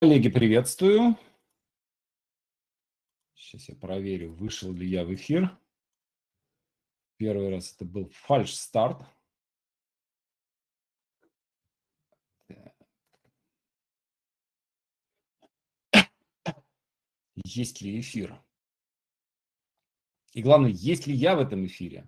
Коллеги, приветствую. Сейчас я проверю, вышел ли я в эфир. Первый раз это был фальш-старт. Есть ли эфир? И главное, есть ли я в этом эфире?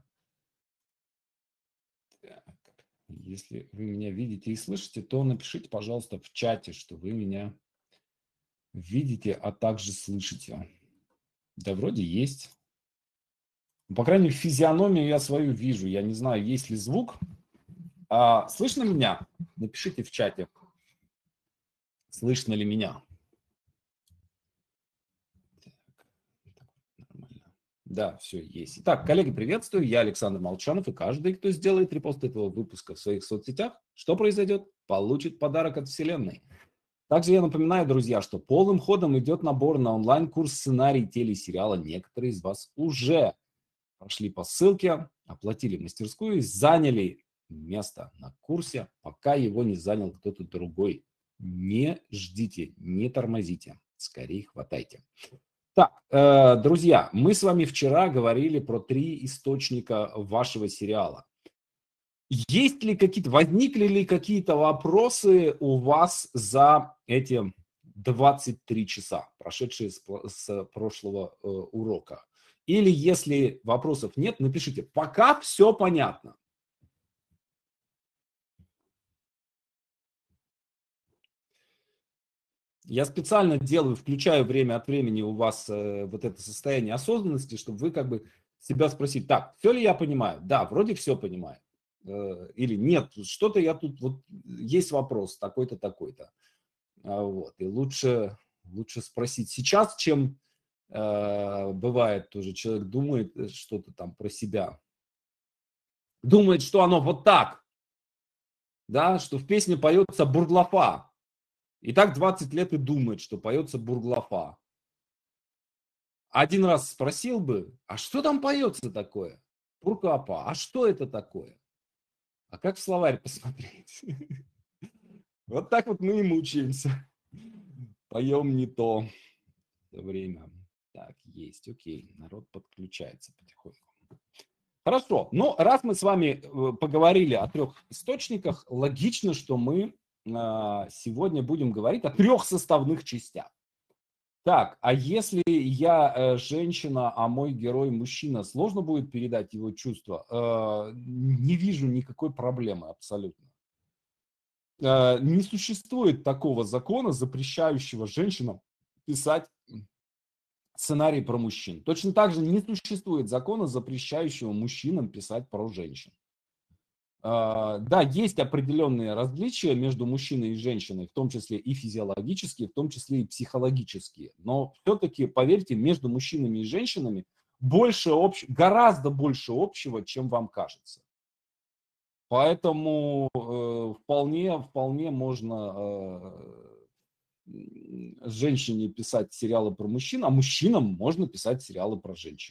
Если вы меня видите и слышите, то напишите, пожалуйста, в чате, что вы меня видите, а также слышите. Да, вроде есть. По крайней мере, физиономию я свою вижу. Я не знаю, есть ли звук. Слышно меня? Напишите в чате. Слышно ли меня? Нормально. Да, все есть. Итак, коллеги, приветствую. Я Александр Молчанов, и каждый, кто сделает репост этого выпуска в своих соцсетях, что произойдет? Получит подарок от Вселенной. Также я напоминаю, друзья, что полным ходом идет набор на онлайн-курс сценарий телесериала. Некоторые из вас уже прошли по ссылке, оплатили мастерскую и заняли место на курсе, пока его не занял кто-то другой. Не ждите, не тормозите, скорее хватайте. Так, друзья, мы с вами вчера говорили про 3 источника вашего сериала. Есть ли какие-то, возникли ли какие-то вопросы у вас за эти 23 часа, прошедшие с прошлого урока? Или если вопросов нет, напишите, пока все понятно. Я специально делаю, включаю время от времени у вас вот это состояние осознанности, чтобы вы как бы себя спросить, так, все ли я понимаю? Да, вроде все понимаю. Или нет, что-то я тут, вот есть вопрос такой-то, такой-то. Вот. И лучше спросить сейчас, чем бывает тоже, человек думает что-то там про себя. Думает, что оно вот так, да, что в песне поется бурглафа. И так 20 лет и думает, что поется бурглафа. Один раз спросил бы, а что там поется такое? Бурглафа, а что это такое? А как в словарь посмотреть? Вот так вот мы и мучаемся. Поем не то время. Так, есть, окей. Народ подключается потихоньку. Хорошо. Ну, раз мы с вами поговорили о 3 источниках, логично, что мы сегодня будем говорить о 3 составных частях. Так, а если я женщина, а мой герой мужчина, сложно будет передать его чувства? Не вижу никакой проблемы абсолютно. Не существует такого закона, запрещающего женщинам писать сценарий про мужчин. Точно так же не существует закона, запрещающего мужчинам писать про женщин. Да, есть определенные различия между мужчиной и женщиной, в том числе и физиологические, в том числе и психологические. Но все-таки, поверьте, между мужчинами и женщинами гораздо больше общего, чем вам кажется. Поэтому вполне можно женщине писать сериалы про мужчин, а мужчинам можно писать сериалы про женщин.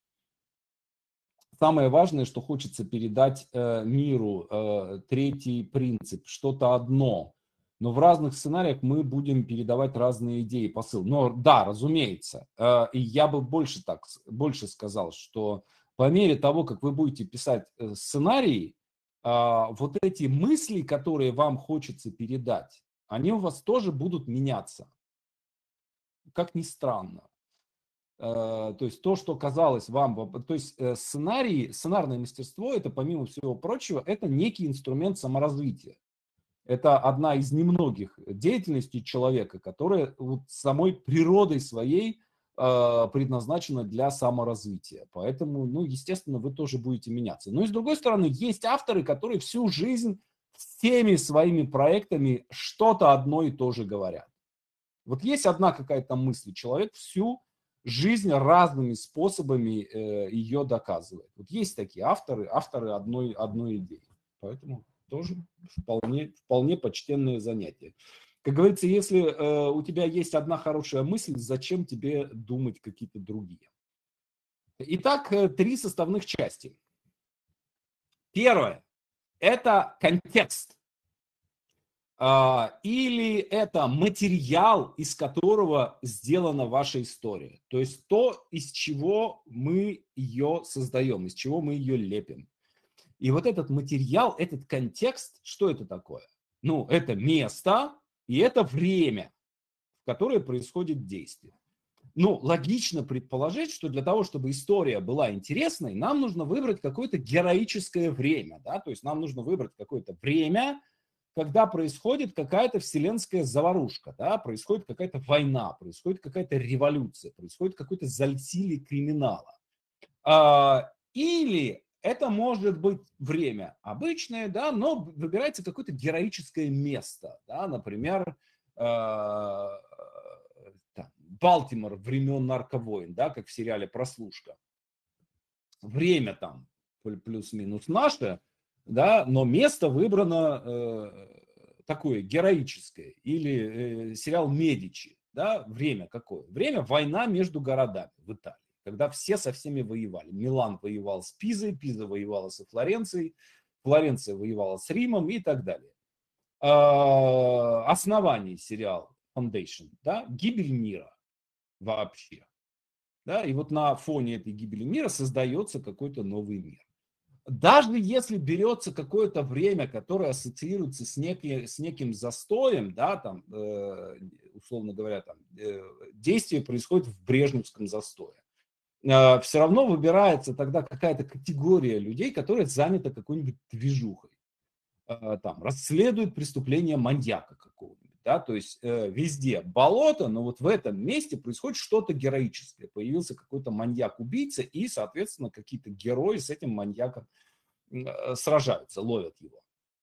Самое важное, что хочется передать миру, 3-й принцип, что-то одно. Но в разных сценариях мы будем передавать разные идеи, посыл. Но да, разумеется, и я бы больше сказал, что по мере того, как вы будете писать сценарии, вот эти мысли, которые вам хочется передать, они у вас тоже будут меняться. Как ни странно. То есть то, что казалось вам, то есть сценарное мастерство, это, помимо всего прочего, это некий инструмент саморазвития. Это одна из немногих деятельностей человека, которая вот самой природой своей предназначена для саморазвития. Поэтому, ну, естественно, вы тоже будете меняться. Но и с другой стороны, есть авторы, которые всю жизнь всеми своими проектами что-то одно и то же говорят. Вот есть одна какая-то мысль, человек всю жизнь разными способами ее доказывает. Вот есть такие авторы одной идеи. Поэтому тоже вполне почтенное занятие. Как говорится, если у тебя есть одна хорошая мысль, зачем тебе думать какие-то другие? Итак, 3 составных части. Первое – это контекст. или это материал, из которого сделана ваша история. То есть то, из чего мы ее создаем, из чего мы ее лепим. И вот этот материал, этот контекст, что это такое? Ну, это место и это время, в которое происходит действие. Ну, логично предположить, что для того, чтобы история была интересной, нам нужно выбрать какое-то героическое время, да, то есть нам нужно выбрать какое-то время, когда происходит какая-то вселенская заварушка, да, происходит какая-то война, происходит какая-то революция, происходит какое-то засилие криминала. Или это может быть время обычное, да, но выбирается какое-то героическое место, да, например, Балтимор времен нарковойн, да, как в сериале «Прослушка». Время там плюс-минус наше, да, но место выбрано такое героическое. Или сериал «Медичи», да, время какое? Время война между городами в Италии, когда все со всеми воевали. Милан воевал с Пизой, Пиза воевала со Флоренцией, Флоренция воевала с Римом и так далее. Основание сериала Foundation, да, гибель мира вообще. Да, и вот на фоне этой гибели мира создается какой-то новый мир. Даже если берется какое-то время, которое ассоциируется с неким застоем, да, там, условно говоря, там, действие происходит в брежневском застое, все равно выбирается тогда какая-то категория людей, которая занята какой-нибудь движухой. Там, расследует преступление маньяка какого-нибудь. Да, то есть везде болото, но вот в этом месте происходит что-то героическое. Появился какой-то маньяк-убийца, и, соответственно, какие-то герои с этим маньяком сражаются, ловят его.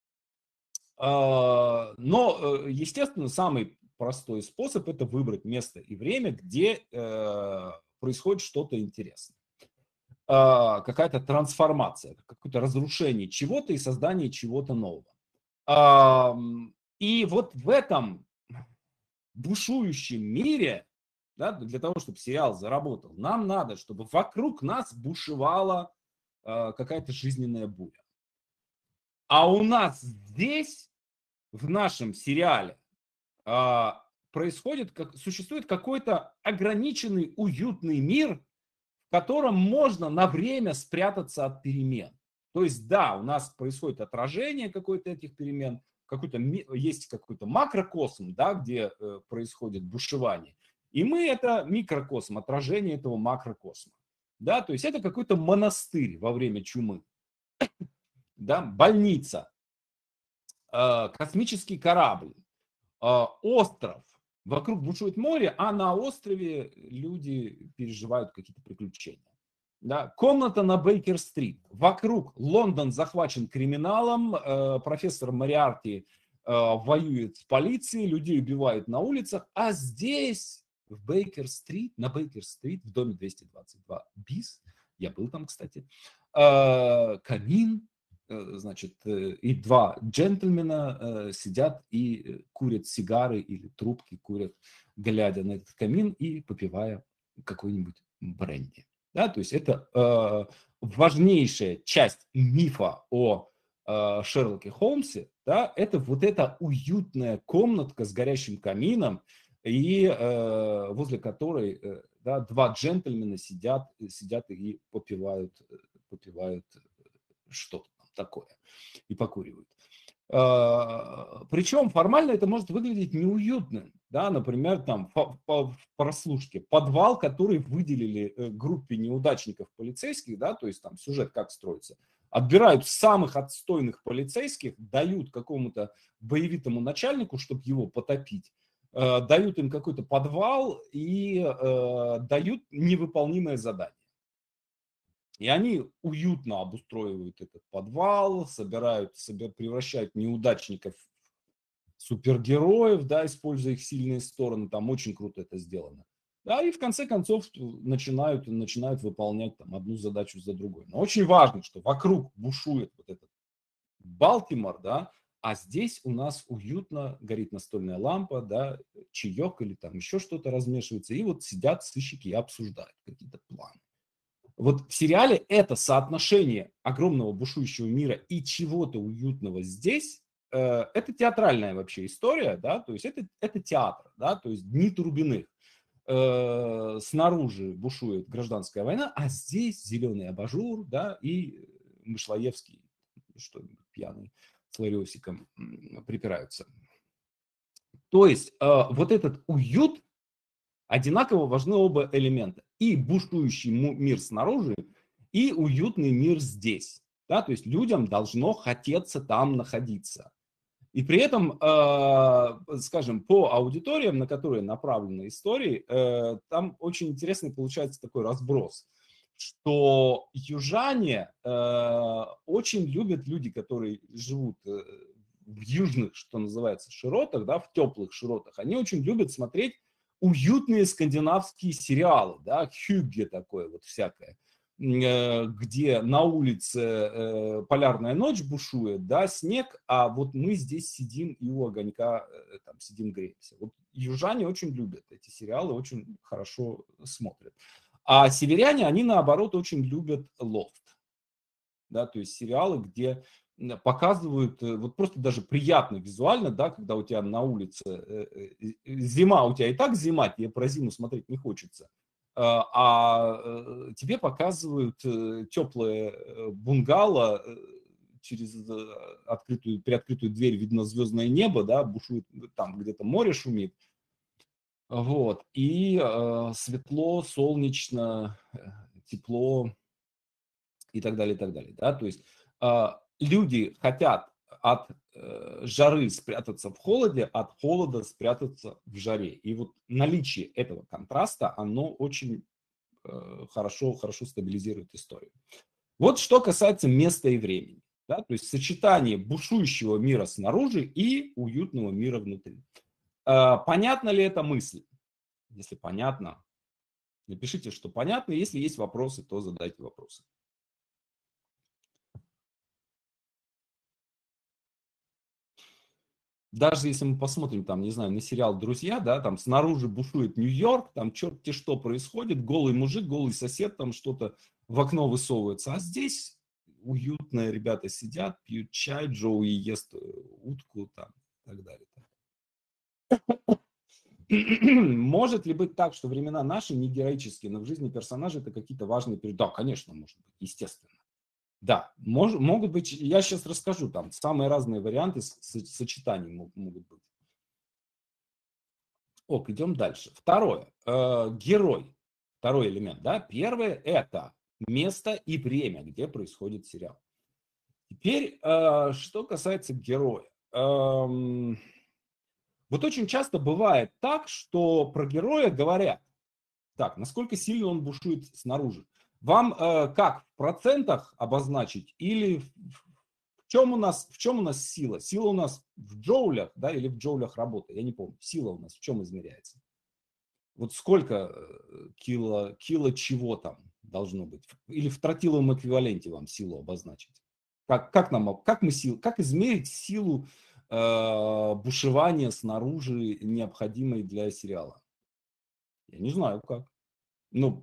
Но, естественно, самый простой способ – это выбрать место и время, где происходит что-то интересное. Какая-то трансформация, какое-то разрушение чего-то и создание чего-то нового. И вот в этом бушующем мире, да, для того, чтобы сериал заработал, нам надо, чтобы вокруг нас бушевала какая-то жизненная буря. А у нас здесь, в нашем сериале, существует какой-то ограниченный, уютный мир, в котором можно на время спрятаться от перемен. То есть, да, у нас происходит отражение какое-то этих перемен, есть какой-то макрокосм, да, где происходит бушевание. И мы это микрокосм, отражение этого макрокосма. Да, то есть это какой-то монастырь во время чумы, да, больница, космический корабль, остров. Вокруг бушует море, а на острове люди переживают какие-то приключения. Да, комната на Бейкер-стрит. Вокруг Лондон захвачен криминалом, профессор Мориарти воюет с полицией, людей убивают на улицах, а здесь, в Бейкер-стрит, на Бейкер-стрит, в доме 222 БИС, я был там, кстати, камин, значит, и два джентльмена сидят и курят сигары или трубки, курят, глядя на этот камин и попивая какой-нибудь бренди. Да, то есть это важнейшая часть мифа о Шерлоке Холмсе, да, это вот эта уютная комнатка с горящим камином, и возле которой да, два джентльмена сидят и попивают что-то такое и покуривают. Причем формально это может выглядеть неуютным. Да, например, там в прослушке подвал, который выделили группе неудачников полицейских, да, то есть там сюжет как строится. Отбирают самых отстойных полицейских, дают какому-то боевитому начальнику, чтобы его потопить, дают им какой-то подвал и дают невыполнимое задание. И они уютно обустроивают этот подвал, превращают неудачников в супергероев, да, используя их сильные стороны. Там очень круто это сделано. Да, и в конце концов начинают выполнять там одну задачу за другой. Но очень важно, что вокруг бушует вот этот Балтимор, да, а здесь у нас уютно горит настольная лампа, да, чаек или там еще что-то размешивается, и вот сидят сыщики и обсуждают какие-то планы. Вот в сериале это соотношение огромного бушующего мира и чего-то уютного здесь, это театральная вообще история, да, то есть это театр, да, то есть Дни Турбиных. Снаружи бушует гражданская война, а здесь зеленый абажур, да, и Мышлоевский, что-нибудь пьяный, с Лариосиком припираются. То есть вот этот уют, одинаково важны оба элемента. И бушующий мир снаружи, и уютный мир здесь. Да? То есть людям должно хотеться там находиться. И при этом, скажем, по аудиториям, на которые направлены истории, там очень интересный получается такой разброс, что южане очень любят люди, которые живут в южных, что называется, широтах, да, в теплых широтах, они очень любят смотреть уютные скандинавские сериалы, да, хюгге такое вот всякое, где на улице полярная ночь бушует, да, снег, а вот мы здесь сидим и у огонька там сидим, греемся. Вот южане очень любят эти сериалы, очень хорошо смотрят. А северяне, они наоборот очень любят лофт, да, то есть сериалы, где показывают, вот просто даже приятно визуально, да, когда у тебя на улице зима, у тебя и так зима, тебе про зиму смотреть не хочется, а тебе показывают теплое бунгало, через приоткрытую дверь видно звездное небо, да, бушует, там где-то море шумит, вот, и светло, солнечно, тепло и так далее, да, то есть люди хотят от жары спрятаться в холоде, от холода спрятаться в жаре. И вот наличие этого контраста, оно очень хорошо стабилизирует историю. Вот что касается места и времени. Да, то есть сочетание бушующего мира снаружи и уютного мира внутри. Понятна ли эта мысль? Если понятно, напишите, что понятно. Если есть вопросы, то задайте вопросы. Даже если мы посмотрим, там, не знаю, на сериал «Друзья», да, там снаружи бушует Нью-Йорк, там черт-те что происходит, голый мужик, голый сосед, там что-то в окно высовывается, а здесь уютно, ребята сидят, пьют чай, Джоуи ест утку, там, и так далее. Может ли быть так, что времена наши не героические, но в жизни персонажей это какие-то важные периоды? Да, конечно, может быть, естественно. Да, могут быть, я сейчас расскажу, там самые разные варианты сочетаний могут быть. Ок, идем дальше. Второе, герой, второй элемент, да. Первое это место и время, где происходит сериал. Теперь, что касается героя. Вот очень часто бывает так, что про героя говорят, так, насколько сильно он бушует снаружи. Вам как, в процентах обозначить или в чем у нас сила? Сила у нас в джоулях, да, или в джоулях работы? Я не помню. Сила у нас в чем измеряется? Вот сколько кило чего там должно быть? Или в тротиловом эквиваленте вам силу обозначить? Как измерить силу бушевания снаружи, необходимой для сериала? Я не знаю как. Ну,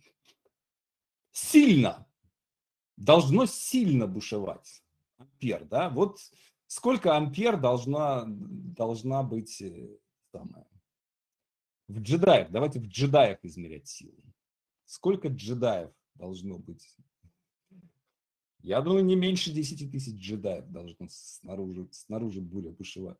сильно. Должно сильно бушевать. Ампер, да? Вот сколько ампер должна быть самая. В джедаях. Давайте в джедаях измерять силу. Сколько джедаев должно быть? Я думаю, не меньше 10 тысяч джедаев должно снаружи буря бушевать.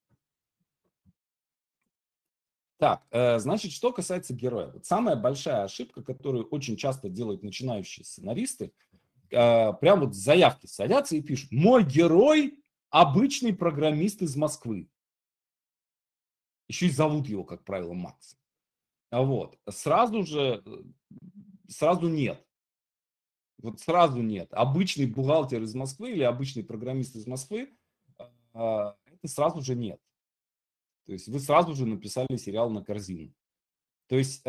Так, значит, что касается героя. Вот самая большая ошибка, которую очень часто делают начинающие сценаристы, прям вот заявки садятся и пишут: мой герой обычный программист из Москвы. Еще и зовут его, как правило, Макс. Вот. Сразу нет. Вот сразу нет. Обычный бухгалтер из Москвы или обычный программист из Москвы, это сразу же нет. То есть вы сразу же написали сериал на корзину. То есть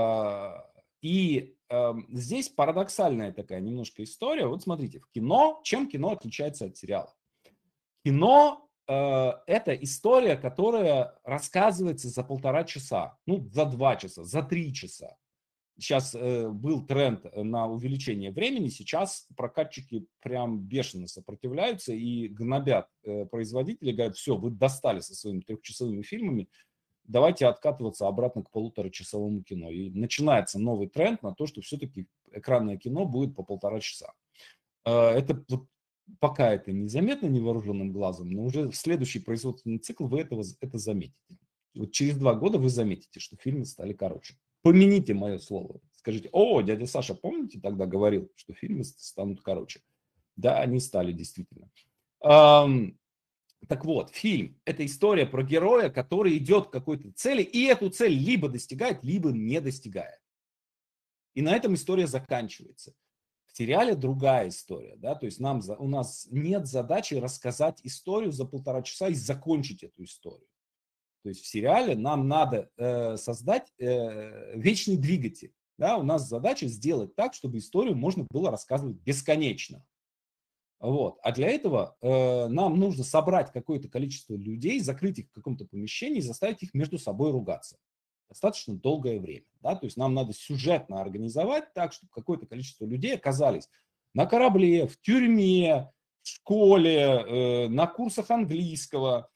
здесь парадоксальная такая немножко история. Вот смотрите, в кино, чем кино отличается от сериала? Кино это история, которая рассказывается за 1,5 часа, ну, за 2 часа, за 3 часа. сейчас был тренд на увеличение времени, сейчас прокатчики прям бешено сопротивляются и гнобят производителей, говорят, все, вы достали со своими трехчасовыми фильмами, давайте откатываться обратно к полуторачасовому кино. И начинается новый тренд на то, что все-таки экранное кино будет по 1,5 часа. Это вот пока это незаметно невооруженным глазом, но уже в следующий производственный цикл вы это заметите. Вот через 2 года вы заметите, что фильмы стали короче. Помяните мое слово. Скажите, о, дядя Саша, помните, тогда говорил, что фильмы станут короче? Да, они стали действительно. Так вот, фильм – это история про героя, который идет к какой-то цели, и эту цель либо достигает, либо не достигает. И на этом история заканчивается. В сериале другая история, да, то есть у нас нет задачи рассказать историю за 1,5 часа и закончить эту историю. То есть в сериале нам надо создать вечный двигатель. Да, у нас задача сделать так, чтобы историю можно было рассказывать бесконечно. Вот. А для этого нам нужно собрать какое-то количество людей, закрыть их в каком-то помещении и заставить их между собой ругаться. Достаточно долгое время. Да? То есть нам надо сюжетно организовать так, чтобы какое-то количество людей оказались на корабле, в тюрьме, в школе, на курсах английского,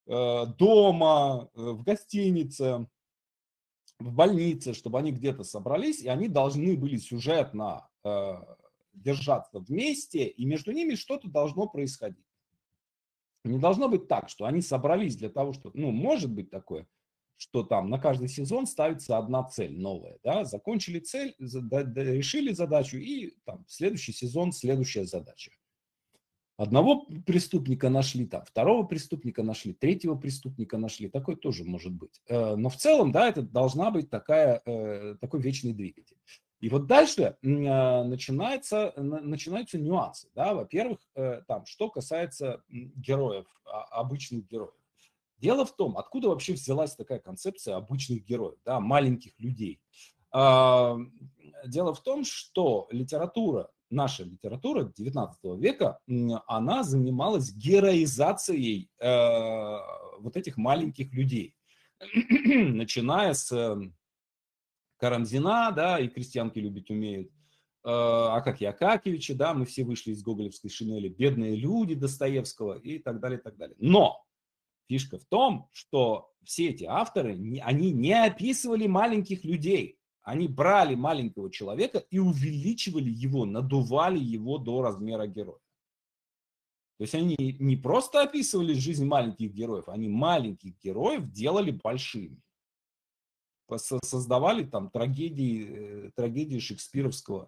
дома, в гостинице, в больнице, чтобы они где-то собрались, и они должны были сюжетно держаться вместе, и между ними что-то должно происходить. Не должно быть так, что они собрались для того, что, ну, может быть такое, что там на каждый сезон ставится одна цель новая, да, закончили цель, решили задачу, и там следующий сезон, следующая задача. Одного преступника нашли, там, второго преступника нашли, третьего преступника нашли, такое тоже может быть. Но в целом, да, это должна быть такой вечный двигатель. И вот дальше начинаются нюансы. Да? Во-первых, там, что касается героев, обычных героев. Дело в том, откуда вообще взялась такая концепция обычных героев, да, маленьких людей. Дело в том, что наша литература 19 века, она занималась героизацией вот этих маленьких людей. Начиная с Карамзина, да, и крестьянки любить умеют, Акакия Акакевича, да, мы все вышли из гоголевской шинели, бедные люди Достоевского и так далее, и так далее. Но фишка в том, что все эти авторы, они не описывали маленьких людей. Они брали маленького человека и увеличивали его, надували его до размера героя. То есть они не просто описывали жизнь маленьких героев, они маленьких героев делали большими. Создавали там трагедии шекспировского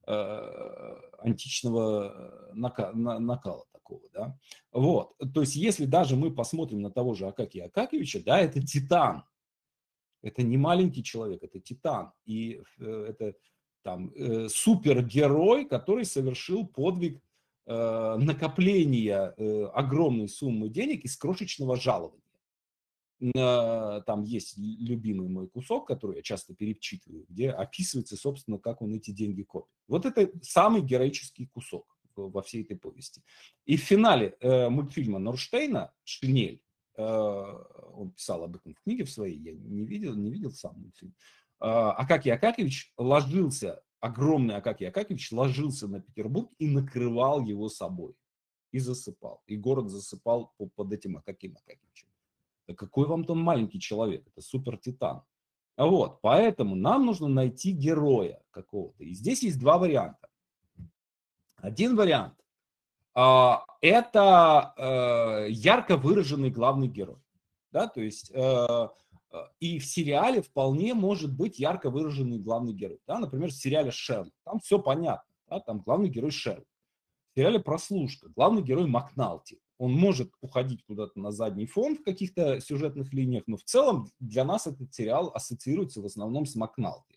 античного накала такого, да. Вот, то есть если даже мы посмотрим на того же Акакия Акакевича, да, это титан, это не маленький человек, это титан, и это там супергерой, который совершил подвиг накопления огромной суммы денег из крошечного жалования. Там есть любимый мой кусок, который я часто перечитываю, где описывается, собственно, как он эти деньги копит. Вот это самый героический кусок во всей этой повести. И в финале мультфильма Норштейна «Шинель», он писал об этом в книге в своей, я не видел сам мультфильм, Акакий Акакевич огромный Акакий Акакевич ложился на Петербург и накрывал его собой. И засыпал. И город засыпал под этим Акакием Акакевичем. Да какой вам там маленький человек? Это супер-титан. Вот, поэтому нам нужно найти героя какого-то. И здесь есть два варианта. Один вариант это ярко выраженный главный герой. Да, то есть и в сериале вполне может быть ярко выраженный главный герой. Да, например, в сериале «Шерлок». Там все понятно. Да, там главный герой Шерлок. В сериале «Прослушка» главный герой Макналти. Он может уходить куда-то на задний фон в каких-то сюжетных линиях, но в целом для нас этот сериал ассоциируется в основном с Макналти.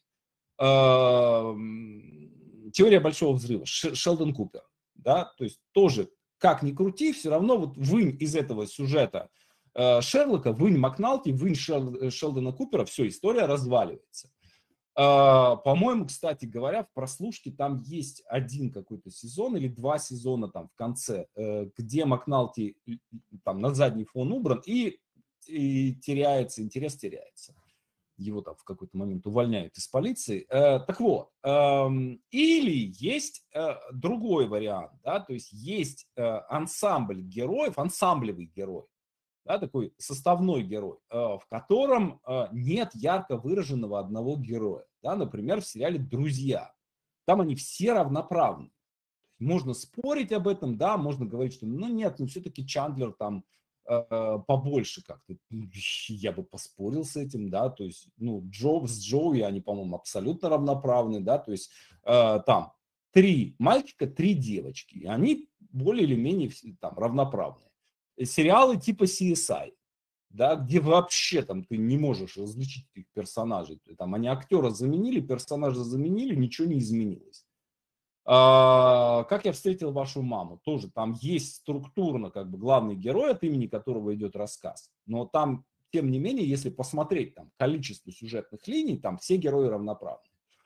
«Теория большого взрыва», Шелдон Купер. Да? То есть тоже, как ни крути, все равно вот вынь из этого сюжета Шерлока, вынь Макналти, вынь Шелдона Купера, все, история разваливается. По-моему, кстати говоря, в «Прослушке» там есть один какой-то сезон или 2 сезона там в конце, где Макналти там на задний фон убран и интерес теряется. его там в какой-то момент увольняют из полиции. Так вот, или есть другой вариант, да, то есть есть ансамбль героев, ансамблевый герой, да, такой составной герой, в котором нет ярко выраженного одного героя. Да, например, в сериале «Друзья». Там они все равноправны. Можно спорить об этом, да, можно говорить, что ну нет, ну все-таки Чандлер там побольше как-то. Я бы поспорил с этим, да, то есть, ну, с Джоуи они, по-моему, абсолютно равноправны, да, то есть там 3 мальчика, 3 девочки, и они более или менее там равноправные. Сериалы типа CSI, да, где вообще там ты не можешь различить их персонажей, там они актера заменили, персонажа заменили, ничего не изменилось. Как я встретил вашу маму, тоже там есть структурно как бы главный герой, от имени которого идет рассказ, но там, тем не менее, если посмотреть там количество сюжетных линий, там все герои равноправны.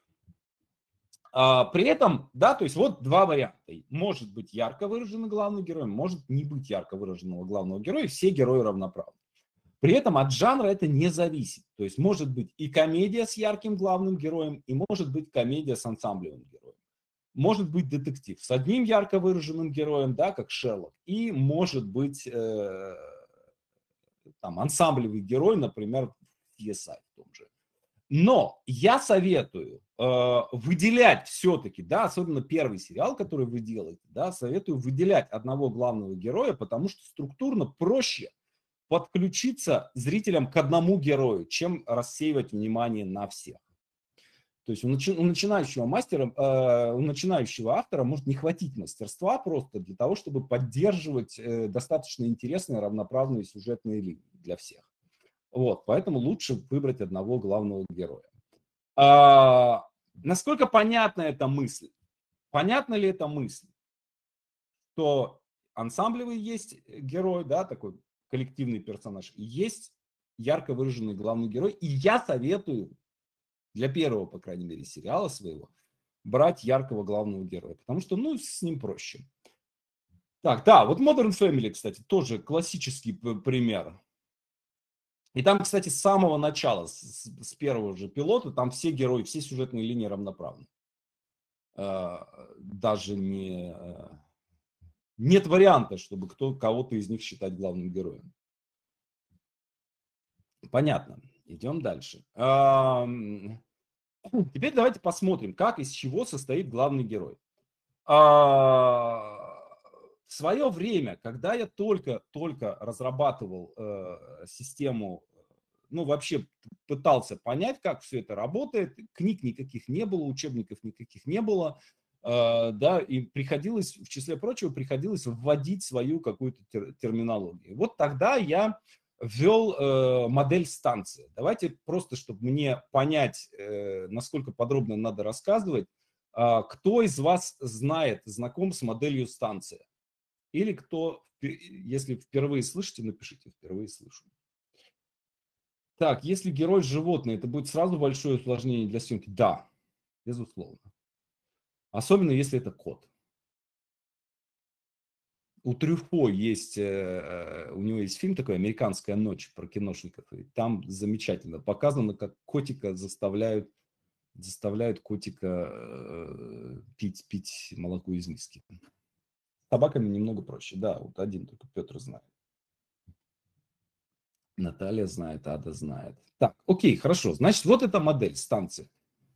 При этом, да, то есть вот два варианта. Может быть ярко выраженный главный герой, может не быть ярко выраженного главного героя, все герои равноправны. При этом от жанра это не зависит. То есть может быть и комедия с ярким главным героем, и может быть комедия с ансамблевым героем. Может быть детектив с одним ярко выраженным героем, да, как Шерлок, и может быть там ансамблевый герой, например, в CSI в том же. Но я советую выделять все-таки, да, особенно первый сериал, который вы делаете, да, советую выделять одного главного героя, потому что структурно проще подключиться зрителям к одному герою, чем рассеивать внимание на всех. То есть у начинающего мастера, у начинающего автора может не хватить мастерства просто для того, чтобы поддерживать достаточно интересные равноправные сюжетные линии для всех. Вот, поэтому лучше выбрать одного главного героя. Насколько понятна эта мысль? Понятна ли эта мысль, что ансамблевый есть герой, да, такой коллективный персонаж, и есть ярко выраженный главный герой, и я советую для первого, по крайней мере, сериала своего, брать яркого главного героя, потому что, ну, с ним проще. Так, да, вот Modern Family, кстати, тоже классический пример. И там, кстати, с самого начала, с первого же пилота, там все герои, все сюжетные линии равноправны. Даже нет варианта, чтобы кого-то из них считать главным героем. Понятно. Идем дальше. Теперь давайте посмотрим, как из чего состоит главный герой. В свое время, когда я только разрабатывал систему, ну, вообще пытался понять, как все это работает, книг никаких не было, учебников никаких не было, да, и приходилось, в числе прочего, приходилось вводить свою какую-то терминологию. Вот тогда я ввел модель станции. Давайте просто, чтобы мне понять, насколько подробно надо рассказывать, кто из вас знает, знаком с моделью станция? Или кто, если впервые слышите, напишите, впервые слышу. Так, если герой животное, это будет сразу большое усложнение для съемки? Да, безусловно. Особенно, если это кот. У Трюфо есть, у него есть фильм такой «Американская ночь» про киношников. И там замечательно показано, как котика заставляют котика пить молоко из миски. С собаками немного проще. Да, вот один только Петр знает. Наталья знает, Ада знает. Так, окей, хорошо. Значит, вот эта модель станции.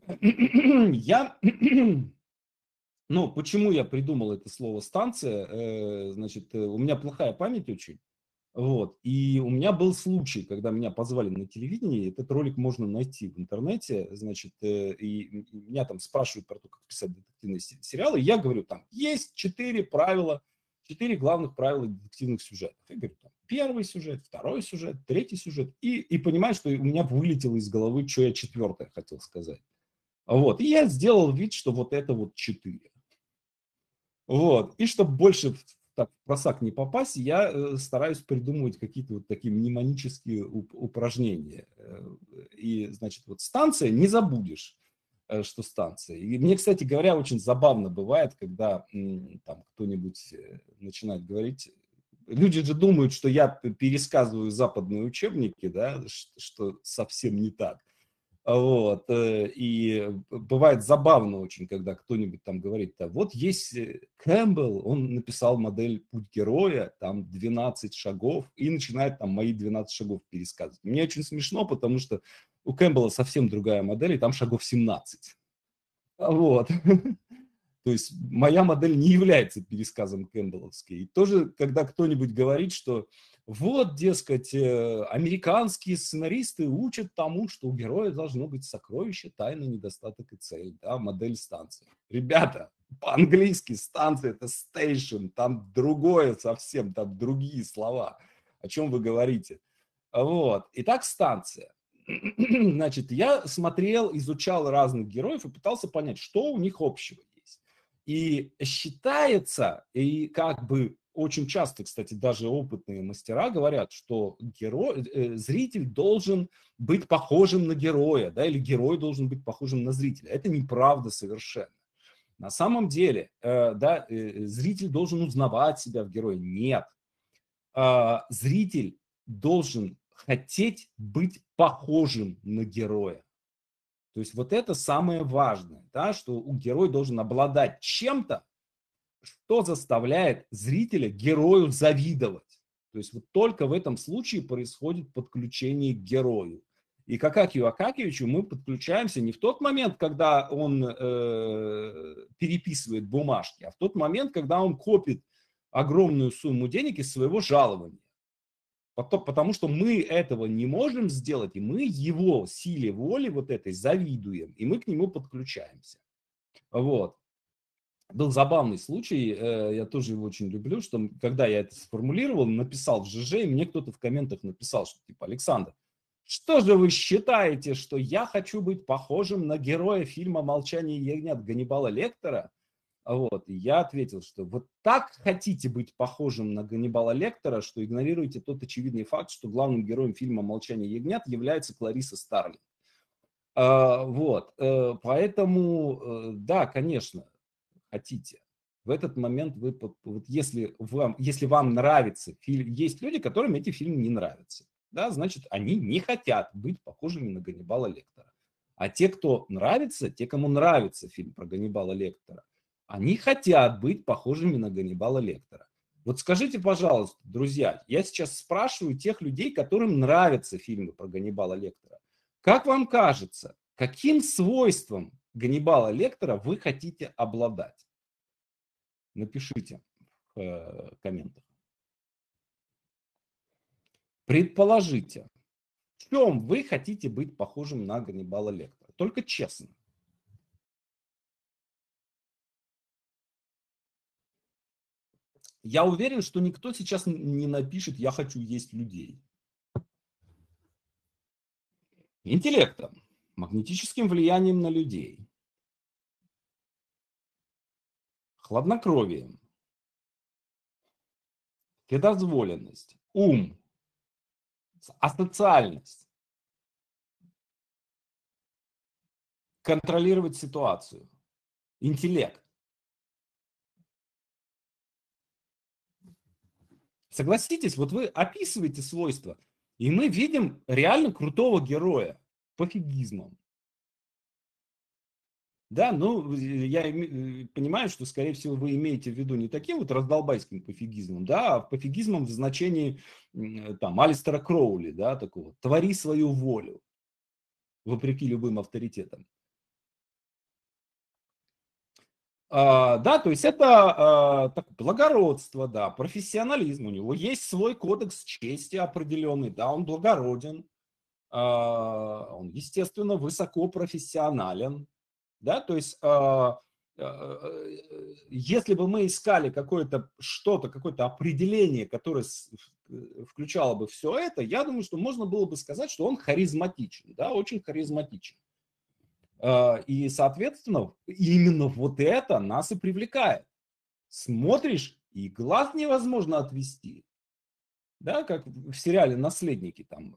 Ну, почему я придумал это слово станция? Значит, у меня плохая память очень. Вот. И у меня был случай, когда меня позвали на телевидение, этот ролик можно найти в интернете, значит, и меня там спрашивают про то, как писать детективные сериалы, и я говорю, там есть 4 правила, 4 главных правила детективных сюжетов. Я говорю, там, первый сюжет, второй сюжет, третий сюжет, и понимаю, что у меня вылетело из головы, что я четвертое хотел сказать. Вот. И я сделал вид, что вот это вот 4. Вот. И чтобы больше так, в просак не попасть, я стараюсь придумывать какие-то вот такие мнемонические упражнения. И, значит, вот станция, не забудешь, что станция. И мне, кстати говоря, очень забавно бывает, когда там кто-нибудь начинает говорить. Люди же думают, что я пересказываю западные учебники, да, что совсем не так. Вот. И бывает забавно очень, когда кто-нибудь там говорит, да, вот есть Кэмпбелл, он написал модель «Путь героя», там 12 шагов, и начинает там мои 12 шагов пересказывать. Мне очень смешно, потому что у Кэмпбелла совсем другая модель, и там шагов 17. Вот. То есть моя модель не является пересказом кэмпбелловской. И тоже, когда кто-нибудь говорит, что вот, дескать, американские сценаристы учат тому, что у героя должно быть сокровище, тайна, недостаток и цель, да, модель станции. Ребята, по-английски станция — это station, там другое совсем, там другие слова. О чем вы говорите? Вот. Итак, станция. Значит, я смотрел, изучал разных героев и пытался понять, что у них общего есть. И считается, и как бы очень часто, кстати, даже опытные мастера говорят, что зритель должен быть похожим на героя, да, или герой должен быть похожим на зрителя. Это неправда совершенно. На самом деле, зритель должен узнавать себя в герое. Нет. Зритель должен хотеть быть похожим на героя. То есть вот это самое важное, да, что герой должен обладать чем-то, что заставляет зрителя герою завидовать. То есть вот только в этом случае происходит подключение к герою. И к Акакию Акакиевичу мы подключаемся не в тот момент, когда он переписывает бумажки, а в тот момент, когда он копит огромную сумму денег из своего жалования. Потому что мы этого не можем сделать, и мы его силе воли вот этой завидуем, и мы к нему подключаемся. Вот. Был забавный случай, я тоже его очень люблю, что когда я это сформулировал, написал в ЖЖ, и мне кто-то в комментах написал, что типа: Александр, что же вы считаете, что я хочу быть похожим на героя фильма «Молчание ягнят» Ганнибала Лектора? Вот. И я ответил, что вот так хотите быть похожим на Ганнибала Лектора, что игнорируете тот очевидный факт, что главным героем фильма «Молчание ягнят» является Клариса Старлинг. Вот. Поэтому, да, конечно, хотите. В этот момент вы, вот если вам нравится фильм, есть люди, которым эти фильмы не нравятся, да, значит, они не хотят быть похожими на Ганнибала Лектора. А те, кто нравится, те, кому нравится фильм про Ганнибала Лектора, они хотят быть похожими на Ганнибала Лектора. Вот скажите, пожалуйста, друзья, я сейчас спрашиваю тех людей, которым нравятся фильмы про Ганнибала Лектора. Как вам кажется, каким свойством Ганнибала Лектора вы хотите обладать? Напишите в комментах. Предположите, в чем вы хотите быть похожим на Ганнибала Лектора? Только честно. Я уверен, что никто сейчас не напишет «я хочу есть людей». Интеллектом, магнетическим влиянием на людей, хладнокровием, вседозволенность, ум, асоциальность, контролировать ситуацию, интеллект. Согласитесь, вот вы описываете свойства, и мы видим реально крутого героя пофигизмом. Да, ну, я понимаю, что, скорее всего, вы имеете в виду не таким вот раздолбайским пофигизмом, да, а пофигизмом в значении там Алистера Кроули, да, такого: твори свою волю, вопреки любым авторитетам. Да, то есть это благородство, да, профессионализм, у него есть свой кодекс чести определенный, да, он благороден, он, естественно, высокопрофессионален, да, то есть если бы мы искали какое-то что-то, какое-то определение, которое включало бы все это, я думаю, что можно было бы сказать, что он харизматичен, да, очень харизматичен. И, соответственно, именно вот это нас и привлекает. Смотришь, и глаз невозможно отвести. Да, как в сериале «Наследники», там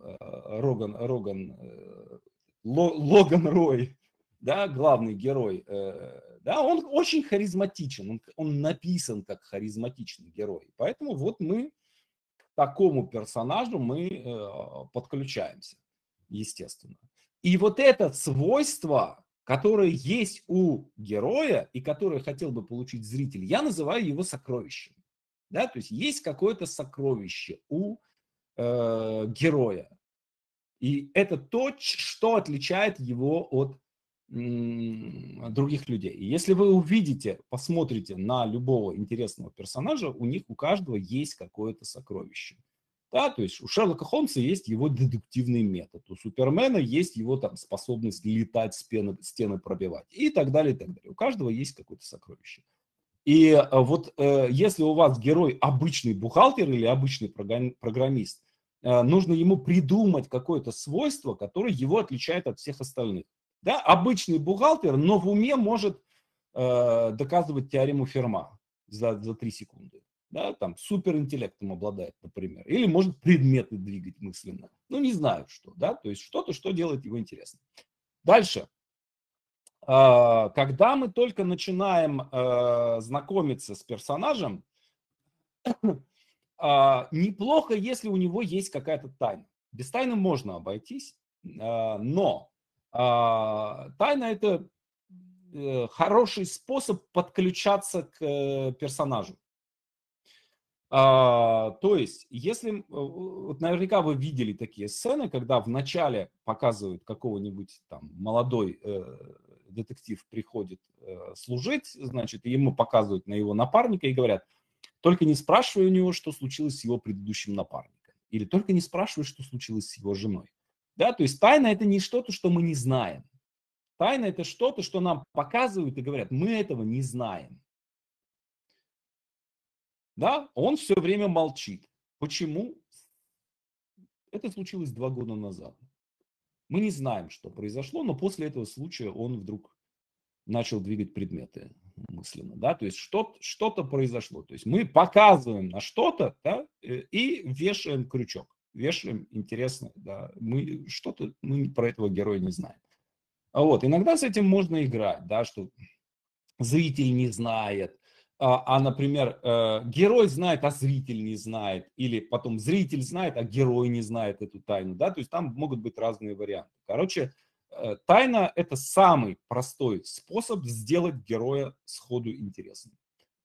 Логан Рой, да, главный герой, да, он очень харизматичен, он написан как харизматичный герой. Поэтому вот мы к такому персонажу мы подключаемся, естественно. И вот это свойство, которое есть у героя и которое хотел бы получить зритель, я называю его сокровищем. Да? То есть какое-то сокровище у героя. И это то, что отличает его от других людей. И если вы увидите, посмотрите на любого интересного персонажа, у каждого есть какое-то сокровище. Да, то есть у Шерлока Холмса есть его дедуктивный метод, у Супермена есть его там способность летать, стены пробивать и так далее, и так далее. У каждого есть какое-то сокровище. И вот если у вас герой обычный бухгалтер или обычный программист, нужно ему придумать какое-то свойство, которое его отличает от всех остальных. Да? Обычный бухгалтер, но в уме может доказывать теорему Ферма за 3 секунды. Да? Там суперинтеллектом обладает, например. Или может предметы двигать мысленно. Ну, не знаю что. Да? То есть что-то, что делает его интересным. Дальше. Когда мы только начинаем знакомиться с персонажем, неплохо, если у него есть какая-то тайна. Без тайны можно обойтись, но тайна – это хороший способ подключаться к персонажу. То есть, если, вот наверняка вы видели такие сцены, когда вначале показывают какого-нибудь там молодой детектив приходит служить, значит, и ему показывают на его напарника и говорят, только не спрашивай у него, что случилось с его предыдущим напарником. Или только не спрашивай, что случилось с его женой. Да, то есть тайна – это не что-то, что мы не знаем. Тайна – это что-то, что нам показывают и говорят, мы этого не знаем. Да, он все время молчит. Почему? Это случилось 2 года назад. Мы не знаем, что произошло, но после этого случая он вдруг начал двигать предметы мысленно. Да? То есть что-то произошло. То есть мы показываем на что-то, да, и вешаем крючок. Вешаем интересно. Да? Мы про этого героя не знаем. Вот. Иногда с этим можно играть, да, что зритель не знает, например, герой знает, а зритель не знает, или потом зритель знает, а герой не знает эту тайну, да, то есть там могут быть разные варианты. Короче, тайна – это самый простой способ сделать героя сходу интересным.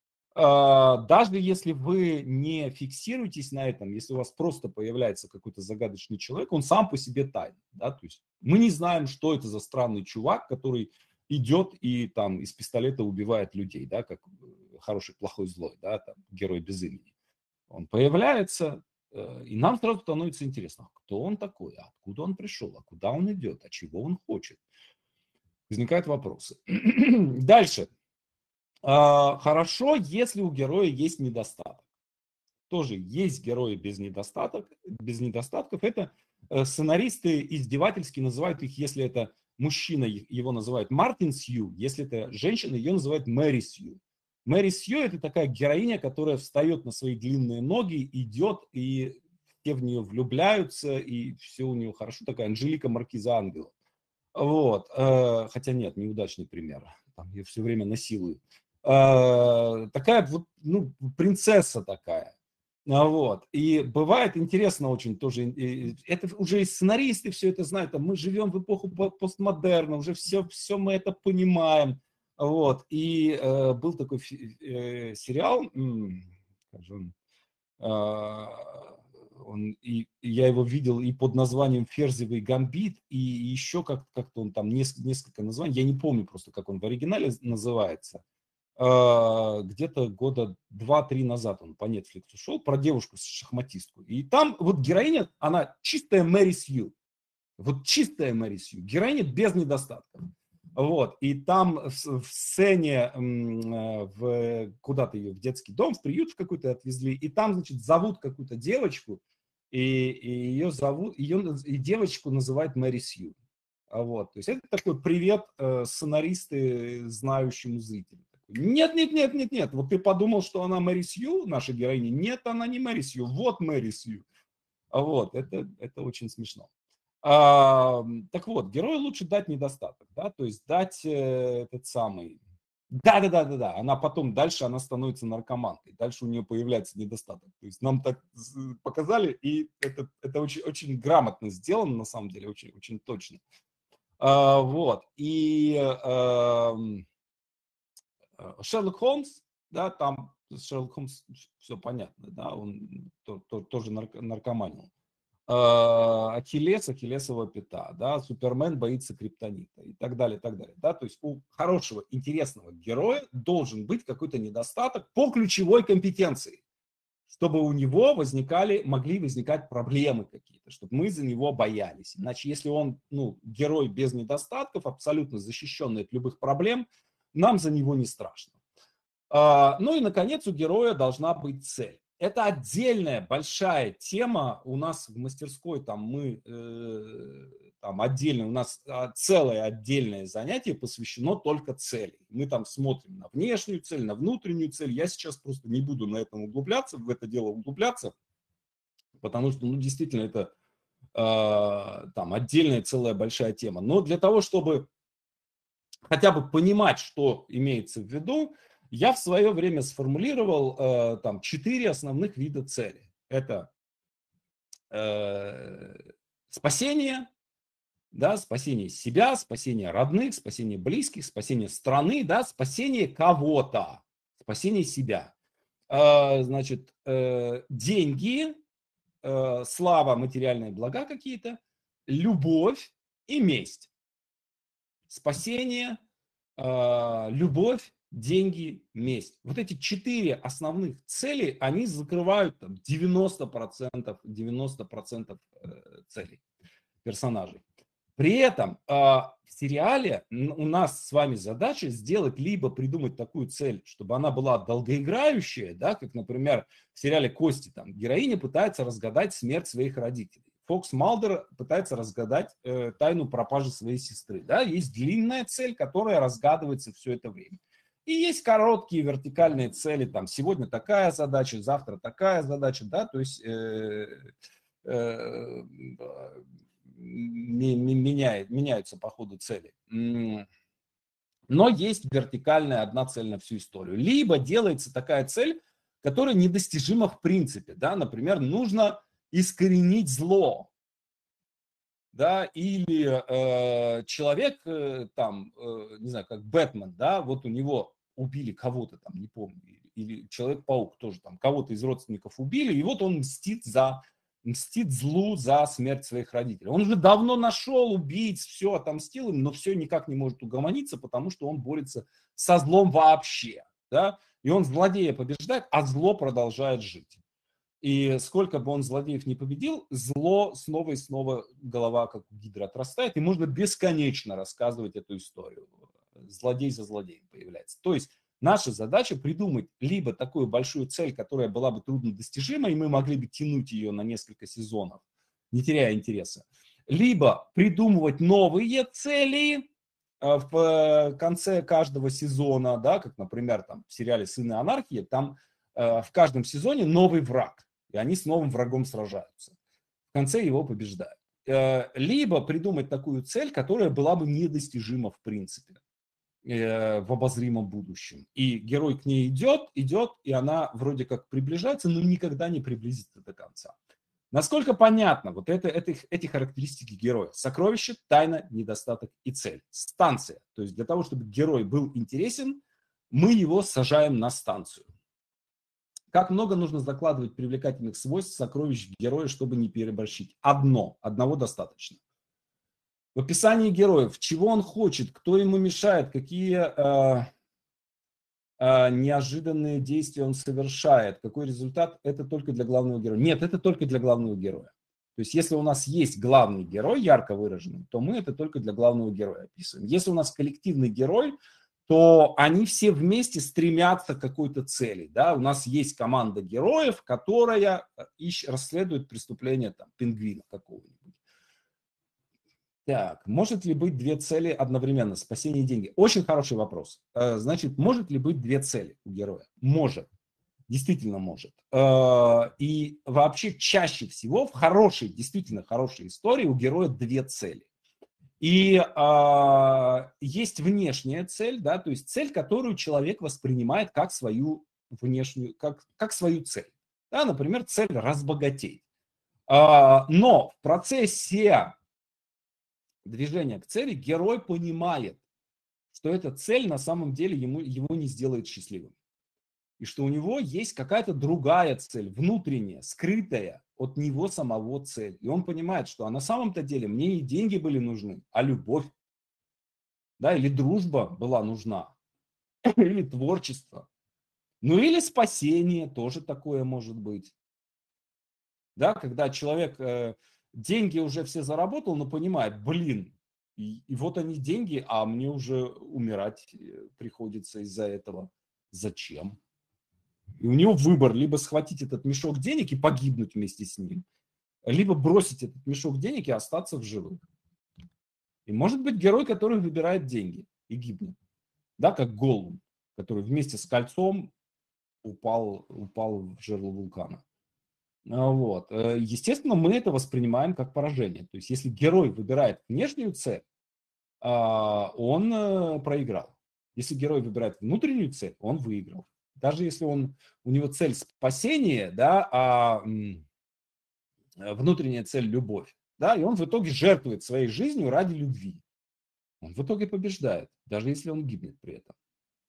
Даже если вы не фиксируетесь на этом, если у вас просто появляется какой-то загадочный человек, он сам по себе тайна, да, то есть мы не знаем, что это за странный чувак, который идет и там из пистолета убивает людей, да, как хороший, плохой, злой, да, там, герой без имени. Он появляется, и нам сразу становится интересно, кто он такой, откуда он пришел, а куда он идет, а чего он хочет. Возникают вопросы. Дальше. Хорошо, если у героя есть недостаток. Тоже есть герои без недостатков. Это сценаристы издевательски называют их, если это мужчина, его называют Мартин Сью, если это женщина, ее называют Мэри Сью. Мэри Сью – это такая героиня, которая встает на свои длинные ноги, идет, и все в нее влюбляются, и все у нее хорошо. Такая Анжелика Маркиза Ангела. Вот. Хотя нет, неудачный пример. Там ее все время насилуют. Такая вот, ну, принцесса такая. Вот. И бывает интересно очень тоже, это уже и сценаристы все это знают, мы живем в эпоху постмодерна, уже все мы это понимаем. Вот. И был такой сериал, как же и я его видел и под названием «Ферзевый гамбит», и еще как-то он там несколько названий, я не помню просто, как он в оригинале называется. Где-то года 2-3 назад он по Netflix шел, про девушку-шахматистку. И там вот героиня, она чистая Мэри Сью. Вот чистая Мэри Сью. Героиня без недостатков. Вот. И там в сцене куда-то ее в детский дом, в приют в какой-то отвезли, и там, значит, зовут какую-то девочку, и ее зовут, и девочку называют Мэри Сью. Вот. То есть это такой привет сценаристы знающему зрителю. Нет. Вот ты подумал, что она Мэри Сью, наша героиня. Нет, она не Мэри Сью. Вот Мэри Сью. Вот. Это очень смешно. Так вот, герою лучше дать недостаток, да, то есть дать этот самый... Да. Она потом, дальше она становится наркоманкой, дальше у нее появляется недостаток. То есть нам так показали, и это очень, очень грамотно сделано, на самом деле, очень, очень точно. Вот. И Шерлок Холмс, да, там Шерлок Холмс, все понятно, да, он тоже наркоманил. Ахиллес, Ахиллесова пята, да, Супермен боится криптонита и так далее, так далее. Да? То есть у хорошего, интересного героя должен быть какой-то недостаток по ключевой компетенции, чтобы у него могли возникать проблемы какие-то, чтобы мы за него боялись. Иначе, если он, герой без недостатков, абсолютно защищенный от любых проблем, нам за него не страшно. Ну и, наконец, у героя должна быть цель. Это отдельная большая тема. У нас в мастерской у нас целое отдельное занятие посвящено только цели. Мы там смотрим на внешнюю цель, на внутреннюю цель. Я сейчас просто не буду в это дело углубляться, потому что, действительно, это отдельная целая большая тема. Но для того, чтобы хотя бы понимать, что имеется в виду, я в свое время сформулировал 4 основных вида цели. Это спасение, да, спасение себя, спасение родных, спасение близких, спасение страны, да, спасение кого-то, спасение себя. Значит, деньги, слава, материальные блага какие-то, любовь и месть. Спасение, любовь, деньги, месть. Вот эти 4 основных цели, они закрывают 90% целей персонажей. При этом в сериале у нас с вами задача сделать, либо придумать такую цель, чтобы она была долгоиграющая, да, как, например, в сериале «Кости», там героиня пытается разгадать смерть своих родителей. Фокс Малдер пытается разгадать тайну пропажи своей сестры. Да? Есть длинная цель, которая разгадывается все это время. И есть короткие вертикальные цели, там сегодня такая задача, завтра такая задача, да, то есть меняются по ходу цели. Но есть вертикальная одна цель на всю историю. Либо делается такая цель, которая недостижима в принципе. Да? Например, нужно искоренить зло. Да? Или человек, не знаю, как Бэтмен, да, вот у него убили кого-то там, не помню, или Человек-паук тоже там, кого-то из родственников убили, и вот он мстит злу за смерть своих родителей. Он уже давно нашел убийц, все отомстил им, но все никак не может угомониться, потому что он борется со злом вообще. Да? И он злодея побеждает, а зло продолжает жить. И сколько бы он злодеев не победил, зло снова и снова голова как гидра отрастает, и можно бесконечно рассказывать эту историю. Злодей за злодеем появляется. То есть наша задача придумать либо такую большую цель, которая была бы труднодостижима, и мы могли бы тянуть ее на несколько сезонов, не теряя интереса, либо придумывать новые цели в конце каждого сезона, да, как, например, там, в сериале «Сыны анархии», там в каждом сезоне новый враг, и они с новым врагом сражаются. В конце его побеждают. Либо придумать такую цель, которая была бы недостижима в принципе в обозримом будущем. И герой к ней идет, и она вроде как приближается, но никогда не приблизится до конца. Насколько понятно вот эти характеристики героя? Сокровище, тайна, недостаток и цель. Станция. То есть для того, чтобы герой был интересен, мы его сажаем на станцию. Как много нужно закладывать привлекательных свойств сокровищ героя, чтобы не переборщить? Одного достаточно. В описании героев, чего он хочет, кто ему мешает, какие неожиданные действия он совершает, какой результат, это только для главного героя. Нет, это только для главного героя. То есть если у нас есть главный герой, ярко выраженный, то мы это только для главного героя описываем. Если у нас коллективный герой, то они все вместе стремятся к какой-то цели. Да? У нас есть команда героев, которая расследует преступление пингвина какого-нибудь. Так, может ли быть 2 цели одновременно? Спасение и деньги. Очень хороший вопрос. Значит, может ли быть 2 цели у героя? Может. Действительно может. И вообще чаще всего в действительно хорошей истории у героя 2 цели. И есть внешняя цель, да, то есть цель, которую человек воспринимает как свою внешнюю, как свою цель. Да, например, цель разбогатеть. Но в процессе движения к цели, герой понимает, что эта цель на самом деле его не сделает счастливым. И что у него есть какая-то другая цель, внутренняя, скрытая от него самого цель. И он понимает, что на самом-то деле мне не деньги были нужны, а любовь. Да, или дружба была нужна, или творчество. Ну или спасение, тоже такое может быть. Да, когда человек деньги уже все заработал, но понимает, блин, и вот они деньги, а мне уже умирать приходится из-за этого. Зачем? И у него выбор, либо схватить этот мешок денег и погибнуть вместе с ним, либо бросить этот мешок денег и остаться в живых. И может быть герой, который выбирает деньги и гибнет. Да, как Голлум, который вместе с кольцом упал в жерло вулкана. Вот. Естественно, мы это воспринимаем как поражение. То есть, если герой выбирает внешнюю цель, он проиграл. Если герой выбирает внутреннюю цель, он выиграл. Даже если у него цель спасение, да, а внутренняя цель любовь, да, и он в итоге жертвует своей жизнью ради любви. Он в итоге побеждает, даже если он гибнет при этом.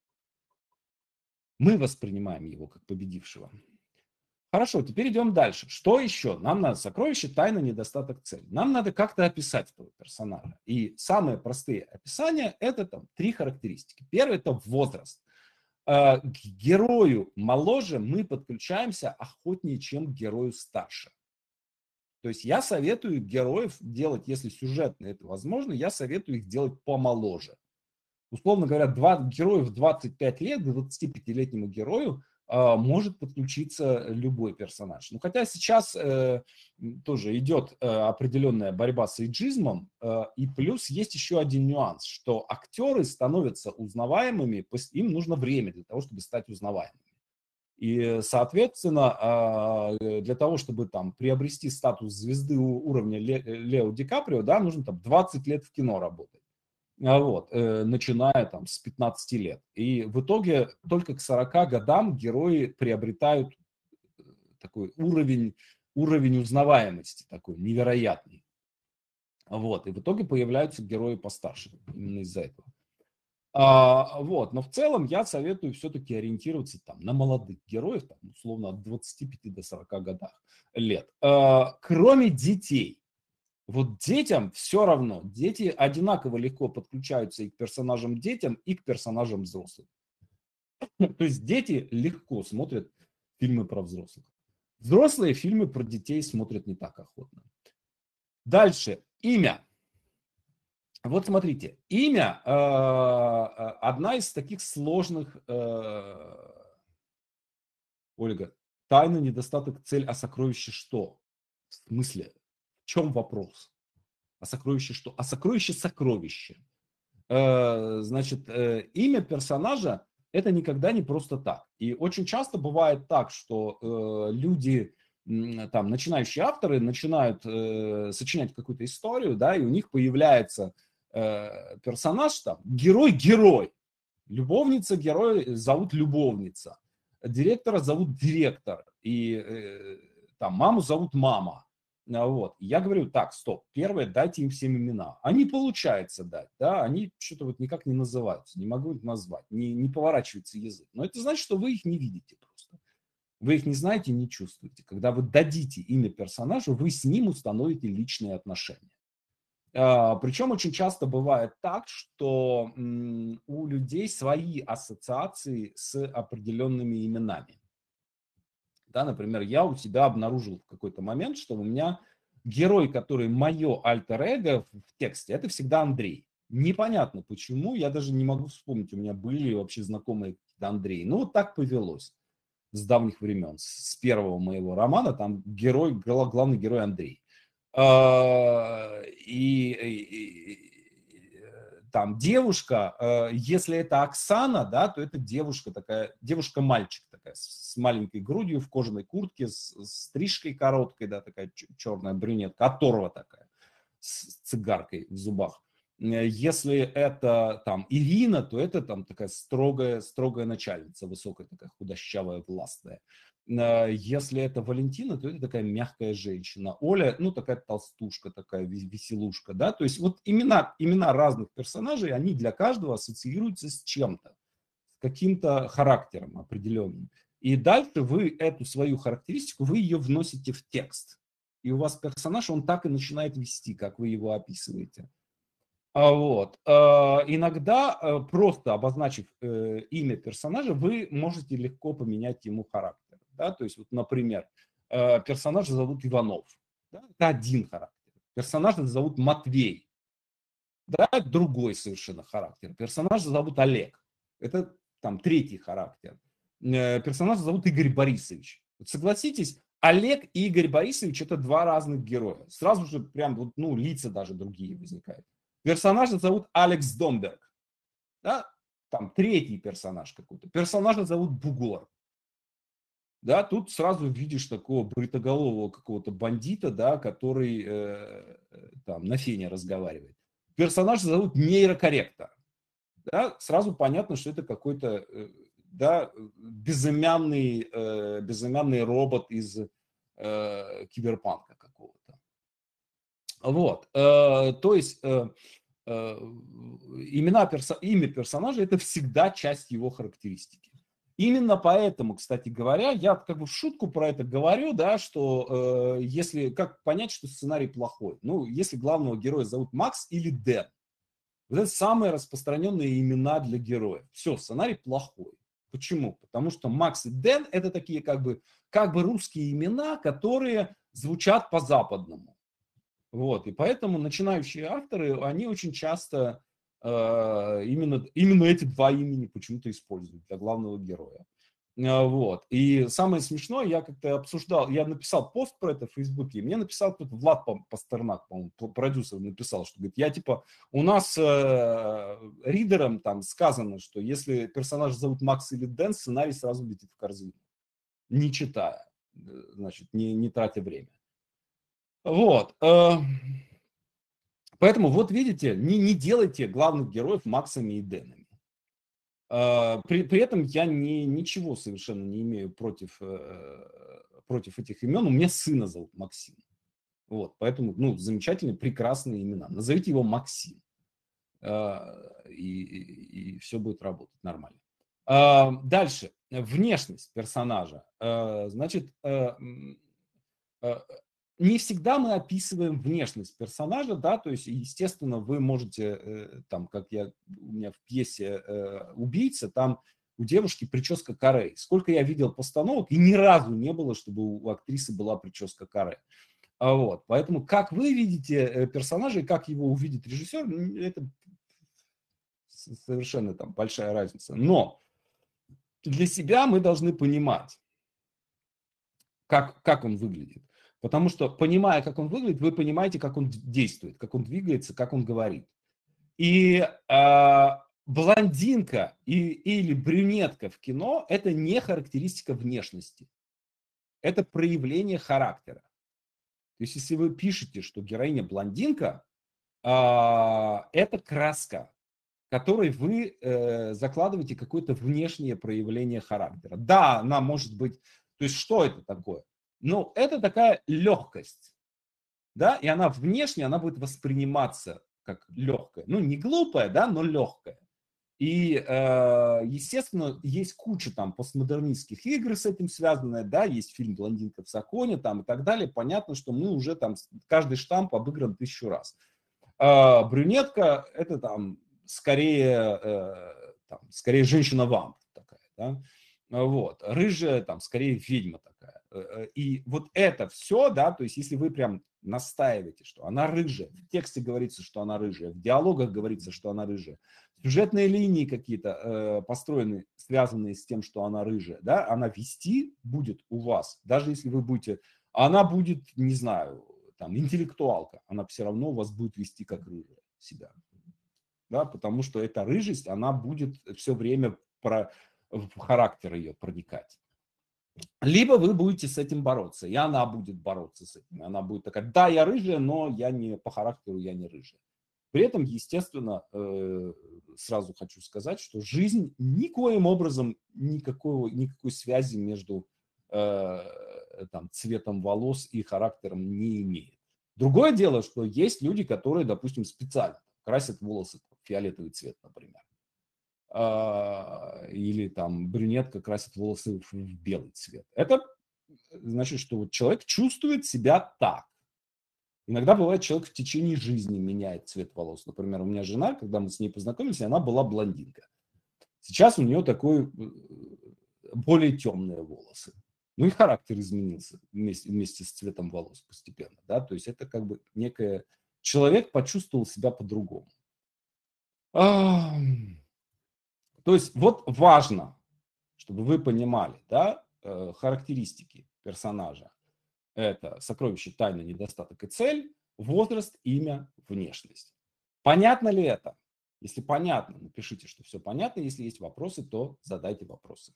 Мы воспринимаем его как победившего. Хорошо, теперь идем дальше. Что еще? Нам надо сокровище, тайна, недостаток, цель. Нам надо как-то описать этого персонажа. И самые простые описания – это там 3 характеристики. Первый – это возраст. К герою моложе мы подключаемся охотнее, чем к герою старше. То есть я советую героев делать, если сюжетно это возможно, я советую их делать помоложе. Условно говоря, герою в 25 лет, 25-летнему герою может подключиться любой персонаж. Ну, хотя сейчас тоже идет определенная борьба с эйджизмом, и плюс есть еще один нюанс, что актеры становятся узнаваемыми, им нужно время для того, чтобы стать узнаваемыми. И, соответственно, для того, чтобы там приобрести статус звезды уровня Лео Ди Каприо, да, нужно там 20 лет в кино работать. Вот, начиная там с 15 лет. И в итоге только к 40 годам герои приобретают такой уровень узнаваемости, такой невероятный. Вот, и в итоге появляются герои постарше, именно из-за этого. Вот, но в целом я советую все-таки ориентироваться там на молодых героев, там, условно от 25 до 40 лет. Кроме детей. Вот детям все равно. Дети одинаково легко подключаются и к персонажам детям, и к персонажам взрослых. То есть дети легко смотрят фильмы про взрослых. Взрослые фильмы про детей смотрят не так охотно. Дальше. Имя. Вот смотрите. Имя одна из таких сложных... Ольга, тайна, недостаток, цель, а сокровище что? В смысле? В чем вопрос? А сокровище что? А сокровище сокровище. Значит, имя персонажа это никогда не просто так. И очень часто бывает так, что люди, там, начинающие авторы, начинают сочинять какую-то историю, да, и у них появляется персонаж, там, герой-герой. Любовница герой зовут любовница. Директора зовут директор. И там маму зовут мама. Вот. Я говорю, так, стоп, первое, дайте им всем имена. А не получается дать, да, они что-то вот никак не называются, не могу их назвать, не поворачивается язык. Но это значит, что вы их не видите просто. Вы их не знаете, не чувствуете. Когда вы дадите имя персонажу, вы с ним установите личные отношения. Причем очень часто бывает так, что у людей свои ассоциации с определенными именами. Да, например, я у себя обнаружил в какой-то момент, что у меня герой, который мое альтер-эго в тексте, это всегда Андрей. Непонятно почему, я даже не могу вспомнить, у меня были вообще знакомые какие-то Андреи. Ну, вот так повелось с давних времен. С первого моего романа там главный герой Андрей. Там девушка, если это Оксана, да, то это девушка такая, девушка-мальчик такая, с маленькой грудью, в кожаной куртке, с стрижкой короткой, да, такая черная брюнетка, оторва такая, с цигаркой в зубах. Если это там Ирина, то это там такая строгая начальница, высокая такая, худощавая, властная. Если это Валентина, то это такая мягкая женщина. Оля, ну, такая толстушка, такая веселушка, да. То есть вот имена разных персонажей, они для каждого ассоциируются с чем-то, с каким-то характером определенным. И дальше вы эту свою характеристику, вы ее вносите в текст. И у вас персонаж, он так и начинает вести, как вы его описываете. Иногда, просто обозначив имя персонажа, вы можете легко поменять ему характер. Да? То есть, вот, например, персонажа зовут Иванов. Да? Это один характер. Персонажа зовут Матвей. Да? Другой совершенно характер. Персонажа зовут Олег. Это там третий характер. Персонажа зовут Игорь Борисович. Вот согласитесь, Олег и Игорь Борисович это два разных героя. Сразу же прям вот, ну, лица даже другие возникают. Персонажа зовут Алекс Домберг. Да? Там третий персонаж какой-то. Персонажа зовут Бугор. Да, тут сразу видишь такого бритоголового какого-то бандита, да, который там на фене разговаривает. Персонажа зовут нейрокорректор. Да, сразу понятно, что это какой-то да, безымянный робот из киберпанка какого-то. Вот, то есть имя персонажа это всегда часть его характеристики. Именно поэтому, кстати говоря, я как бы в шутку про это говорю, да, что если как понять, что сценарий плохой, ну, если главного героя зовут Макс или Дэн, вот это самые распространенные имена для героев. Все, сценарий плохой. Почему? Потому что Макс и Дэн это такие как бы русские имена, которые звучат по-западному. Вот, и поэтому начинающие авторы, они очень часто именно эти два имени почему-то используют для главного героя. Вот. И самое смешное, я как-то обсуждал, я написал пост про это в Фейсбуке, и мне написал кто-то, Влад Пастернак, по-моему, продюсер написал, что говорит, я типа, у нас ридерам там сказано, что если персонаж зовут Макс или Дэн, сценарий сразу летит в корзину, не читая, значит, не тратя время. Вот. Поэтому вот видите, не делайте главных героев Максами и Дэнами. При этом я ничего совершенно не имею против этих имен. У меня сына зовут Максим. Вот, поэтому, ну, замечательные, прекрасные имена. Назовите его Максим. И все будет работать нормально. Дальше. Внешность персонажа. Значит, не всегда мы описываем внешность персонажа, да, то есть, естественно, вы можете, там, как у меня в пьесе «Убийца», там у девушки прическа каре. Сколько я видел постановок, и ни разу не было, чтобы у актрисы была прическа каре. Вот, поэтому как вы видите персонажа и как его увидит режиссер, это совершенно там большая разница. Но для себя мы должны понимать, как он выглядит. Потому что, понимая, как он выглядит, вы понимаете, как он действует, как он двигается, как он говорит. И блондинка или брюнетка в кино – это не характеристика внешности. Это проявление характера. То есть, если вы пишете, что героиня блондинка, это краска, которой вы закладываете какое-то внешнее проявление характера. Да, она может быть... То есть, что это такое? Ну, это такая легкость, да, и она внешне, она будет восприниматься как легкая. Ну, не глупая, да, но легкая. И, естественно, есть куча там постмодернистских игр с этим связанная, да, есть фильм «Блондинка в законе» там и так далее. Понятно, что мы уже там, каждый штамп обыгран 1000 раз. Брюнетка – это там скорее женщина-вамп такая, да. Вот. Рыжая, там, скорее ведьма такая. И вот это все, да, то есть если вы прям настаиваете, что она рыжая, в тексте говорится, что она рыжая, в диалогах говорится, что она рыжая, сюжетные линии какие-то построены, связанные с тем, что она рыжая, да, она вести будет у вас, даже если вы будете, она будет, не знаю, там, интеллектуалка, она все равно у вас будет вести как рыжая себя, да, потому что эта рыжесть, она будет все время в характер ее проникать. Либо вы будете с этим бороться, и она будет бороться с этим. Она будет такая, да, я рыжая, но я не по характеру, я не рыжая. При этом, естественно, сразу хочу сказать, что жизнь никоим образом никакой связи между там, цветом волос и характером не имеет. Другое дело, что есть люди, которые, допустим, специально красят волосы в фиолетовый цвет, например. Или там брюнетка красит волосы в белый цвет. Это значит, что вот человек чувствует себя так. Иногда бывает, человек в течение жизни меняет цвет волос. Например, у меня жена, когда мы с ней познакомились, она была блондинка. Сейчас у нее такой более темные волосы. Ну и характер изменился вместе с цветом волос постепенно. Да? То есть это как бы некое... Человек почувствовал себя по-другому. То есть вот важно, чтобы вы понимали, да, характеристики персонажа. Это сокровище, тайна, недостаток и цель, возраст, имя, внешность. Понятно ли это? Если понятно, напишите, что все понятно. Если есть вопросы, то задайте вопросы.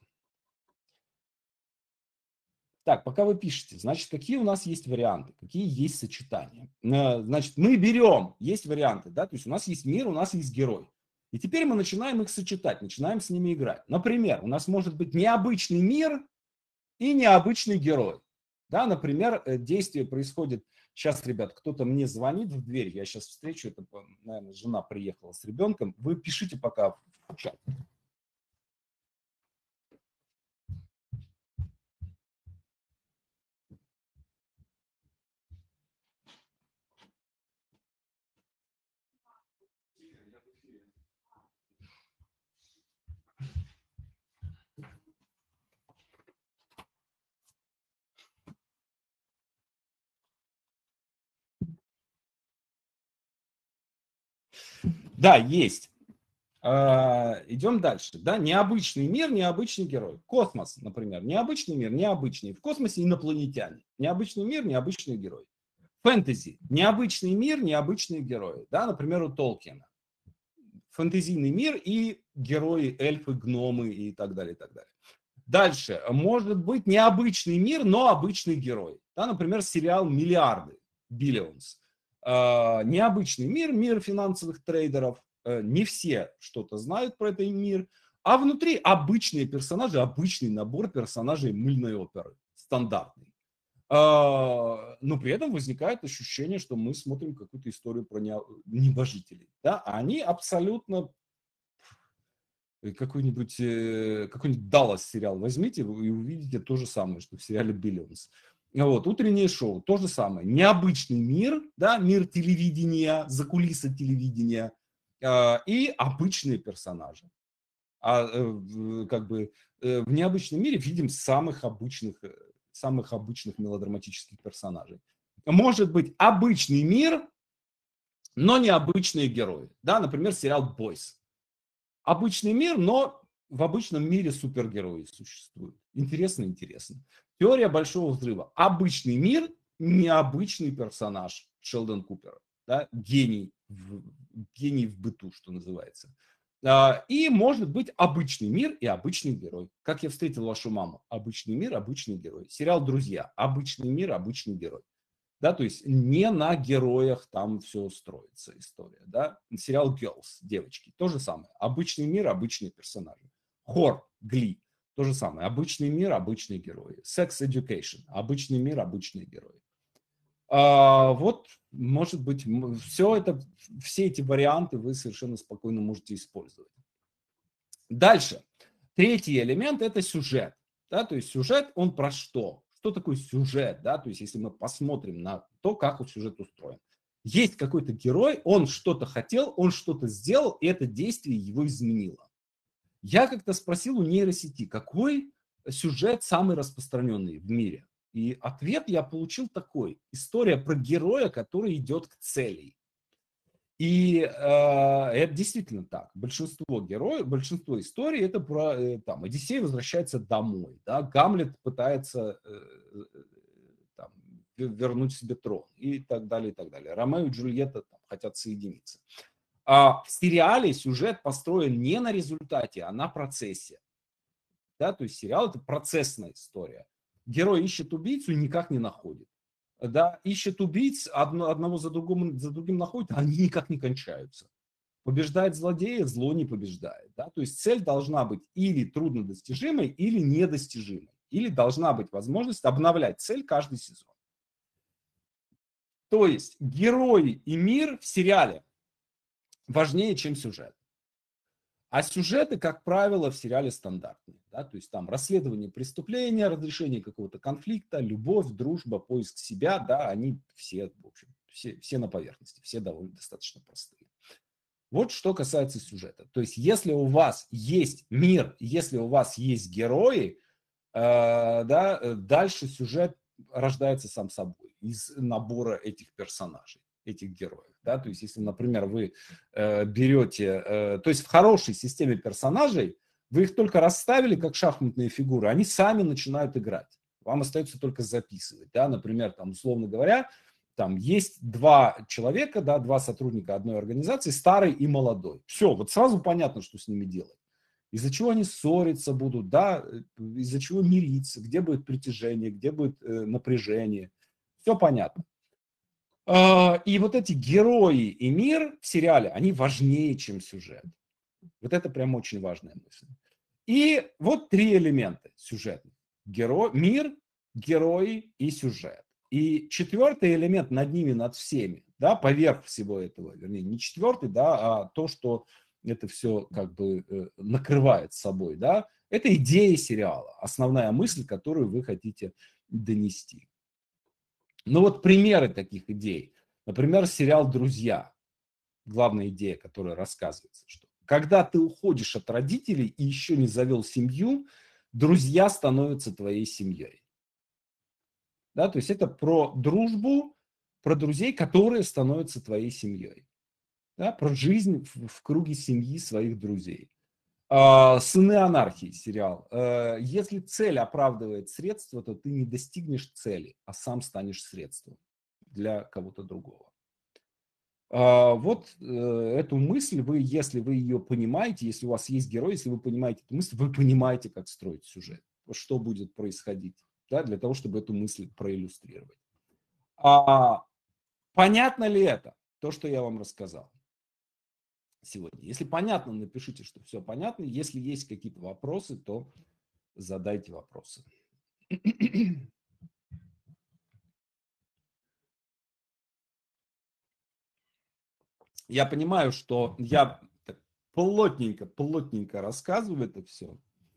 Так, пока вы пишете, значит, какие у нас есть варианты, какие есть сочетания. Значит, мы берем, есть варианты, да, то есть у нас есть мир, у нас есть герой. И теперь мы начинаем их сочетать, начинаем с ними играть. Например, у нас может быть необычный мир и необычный герой. Да, например, действие происходит... Сейчас, ребят, кто-то мне звонит в дверь, я сейчас встречу, это, наверное, жена приехала с ребенком. Вы пишите пока в чат. Да, есть. Идем дальше. Да? Необычный мир, необычный герой. Космос, например. Необычный мир, необычный. В космосе инопланетяне. Необычный мир, необычный герой. Фэнтези. Необычный мир, необычные герои. Да? Например, у Толкина. Фэнтезийный мир и герои, эльфы, гномы и так далее, и так далее. Дальше. Может быть необычный мир, но обычный герой. Да? Например, сериал «Миллиарды», «Billions». Необычный мир, мир финансовых трейдеров. Не все что-то знают про этот мир. А внутри обычные персонажи, обычный набор персонажей мыльной оперы. Стандартный. Но при этом возникает ощущение, что мы смотрим какую-то историю про небожителей. Да? А они абсолютно... Какой-нибудь Даллас сериал возьмите и увидите то же самое, что в сериале Billions. Вот, утреннее шоу, то же самое. Необычный мир, да, мир телевидения, закулисы телевидения и обычные персонажи. Как бы в необычном мире видим самых обычных мелодраматических персонажей. Может быть обычный мир, но необычные герои. Да, например, сериал «Бойс». Обычный мир, но в обычном мире супергерои существуют. Интересно, интересно. Теория большого взрыва. Обычный мир, необычный персонаж Шелдон Купер. Да? Гений в быту, что называется. И может быть обычный мир и обычный герой. Как я встретил вашу маму. Обычный мир, обычный герой. Сериал «Друзья». Обычный мир, обычный герой. Да, то есть не на героях там все строится история. Да? Сериал Girls, девочки, то же самое. Обычный мир, обычные персонажи. Хор, Гли, то же самое. Обычный мир, обычные герои. Sex Education, обычный мир, обычные герои. Вот, может быть, все эти варианты вы совершенно спокойно можете использовать. Дальше. Третий элемент – это сюжет. Да? То есть сюжет, он про что? Что такое сюжет? Да? То есть если мы посмотрим на то, как сюжет устроен. Есть какой-то герой, он что-то хотел, он что-то сделал, и это действие его изменило. Я как-то спросил у нейросети, какой сюжет самый распространенный в мире? И ответ я получил такой. История про героя, который идет к цели. И это действительно так. Большинство героев, большинство историй это про там, Одиссей возвращается домой, да? Гамлет пытается там, вернуть себе трон и так далее, и так далее. Ромео и Джульетта там, хотят соединиться. А в сериале сюжет построен не на результате, а на процессе. Да? То есть сериал это процессная история. Герой ищет убийцу и никак не находит. Да, ищет убийц, одного за другим находит, а они никак не кончаются. Побеждает злодея, зло не побеждает. Да? То есть цель должна быть или труднодостижимой, или недостижимой. или должна быть возможность обновлять цель каждый сезон. То есть герой и мир в сериале важнее, чем сюжет. А сюжеты, как правило, в сериале стандартные. Да? То есть там расследование преступления, разрешение какого-то конфликта, любовь, дружба, поиск себя, да, они все, в общем, все на поверхности, все довольно достаточно простые. Вот что касается сюжета. То есть если у вас есть мир, если у вас есть герои, да, дальше сюжет рождается сам собой из набора этих персонажей, этих героев. Да? То есть если, например, вы берете, то есть в хорошей системе персонажей вы их только расставили как шахматные фигуры, они сами начинают играть. Вам остается только записывать. Да? Например, там, условно говоря, там есть два человека, да, два сотрудника одной организации, старый и молодой. Все, вот сразу понятно, что с ними делать. Из-за чего они ссориться будут, да, из-за чего мириться, где будет притяжение, где будет напряжение. Все понятно. И вот эти герои и мир в сериале, они важнее, чем сюжет. Вот это прям очень важная мысль. И вот три элемента сюжетных. Мир, герои и сюжет. И четвертый элемент над ними, над всеми, да, поверх всего этого, вернее, не четвертый, да, а то, что это все как бы накрывает собой, да, это идея сериала, основная мысль, которую вы хотите донести. Ну вот примеры таких идей. Например, сериал «Друзья». Главная идея, которая рассказывается, что когда ты уходишь от родителей и еще не завел семью, друзья становятся твоей семьей. Да, то есть это про дружбу, про друзей, которые становятся твоей семьей. Да, про жизнь в круге семьи своих друзей. «Сыны анархии» сериал. Если цель оправдывает средства, то ты не достигнешь цели, а сам станешь средством для кого-то другого. Вот эту мысль вы, если вы ее понимаете, если у вас есть герой, если вы понимаете эту мысль, вы понимаете, как строить сюжет, что будет происходить, да, для того, чтобы эту мысль проиллюстрировать. Понятно ли это, то, что я вам рассказал сегодня? Если понятно, напишите, что все понятно. Если есть какие-то вопросы, то задайте вопросы. Я понимаю, что я плотненько рассказываю это все.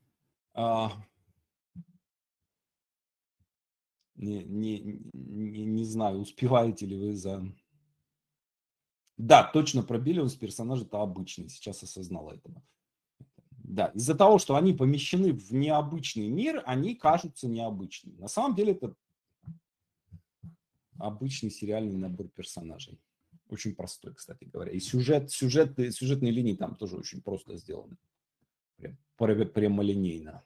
Не знаю, успеваете ли вы за... Да, точно пробили, он с персонажа-то обычный, сейчас осознал этого. Да, из-за того, что они помещены в необычный мир, они кажутся необычными. На самом деле это обычный сериальный набор персонажей. Очень простой, кстати говоря. И сюжетные линии там тоже очень просто сделаны. Прямолинейно.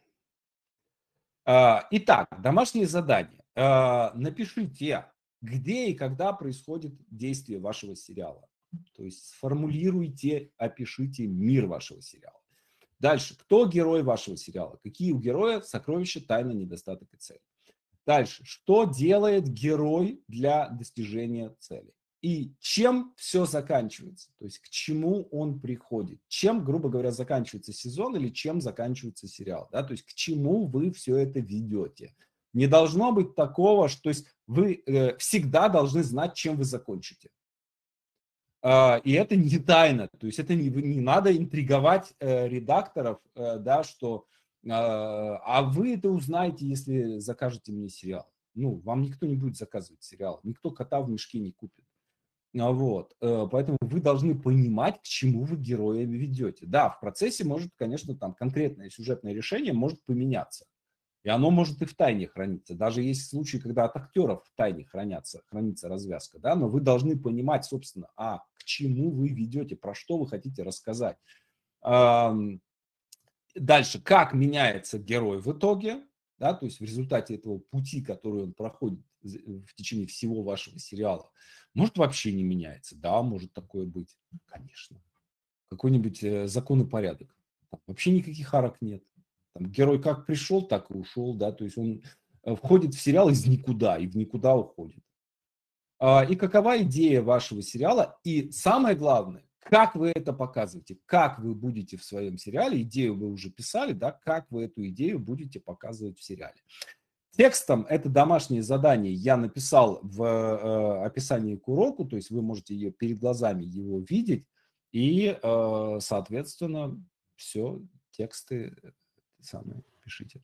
Итак, домашнее задание. Напишите, где и когда происходит действие вашего сериала. То есть сформулируйте, опишите мир вашего сериала. Дальше. Кто герой вашего сериала? Какие у героя сокровища, тайна, недостаток и цель? Дальше. Что делает герой для достижения цели? И чем все заканчивается? То есть к чему он приходит? Чем, грубо говоря, заканчивается сезон или чем заканчивается сериал? Да? То есть к чему вы все это ведете? Не должно быть такого, что то есть вы всегда должны знать, чем вы закончите. И это не тайна, то есть это не надо интриговать редакторов, да, что а вы это узнаете, если закажете мне сериал. Ну, вам никто не будет заказывать сериал, никто кота в мешке не купит. Вот, поэтому вы должны понимать, к чему вы героя ведете. Да, в процессе может, конечно, там конкретное сюжетное решение может поменяться. И оно может и в тайне храниться. Даже есть случаи, когда от актеров в тайне хранится развязка. Да? Но вы должны понимать, собственно, к чему вы ведете, про что вы хотите рассказать. Дальше, как меняется герой в итоге, да, то есть в результате этого пути, который он проходит в течение всего вашего сериала. Может, вообще не меняется. Да, может такое быть. Конечно. Какой-нибудь закон и порядок. Вообще никаких арок нет. Там герой как пришел, так и ушел, да, то есть он входит в сериал из никуда и в никуда уходит. И какова идея вашего сериала? И самое главное, Как вы это показываете? Как вы будете в своем сериале, идею вы уже писали, да, как вы эту идею будете показывать в сериале? Текстом это домашнее задание я написал в описании к уроку, то есть вы можете ее перед глазами его видеть, и, соответственно, все, тексты самые пишите.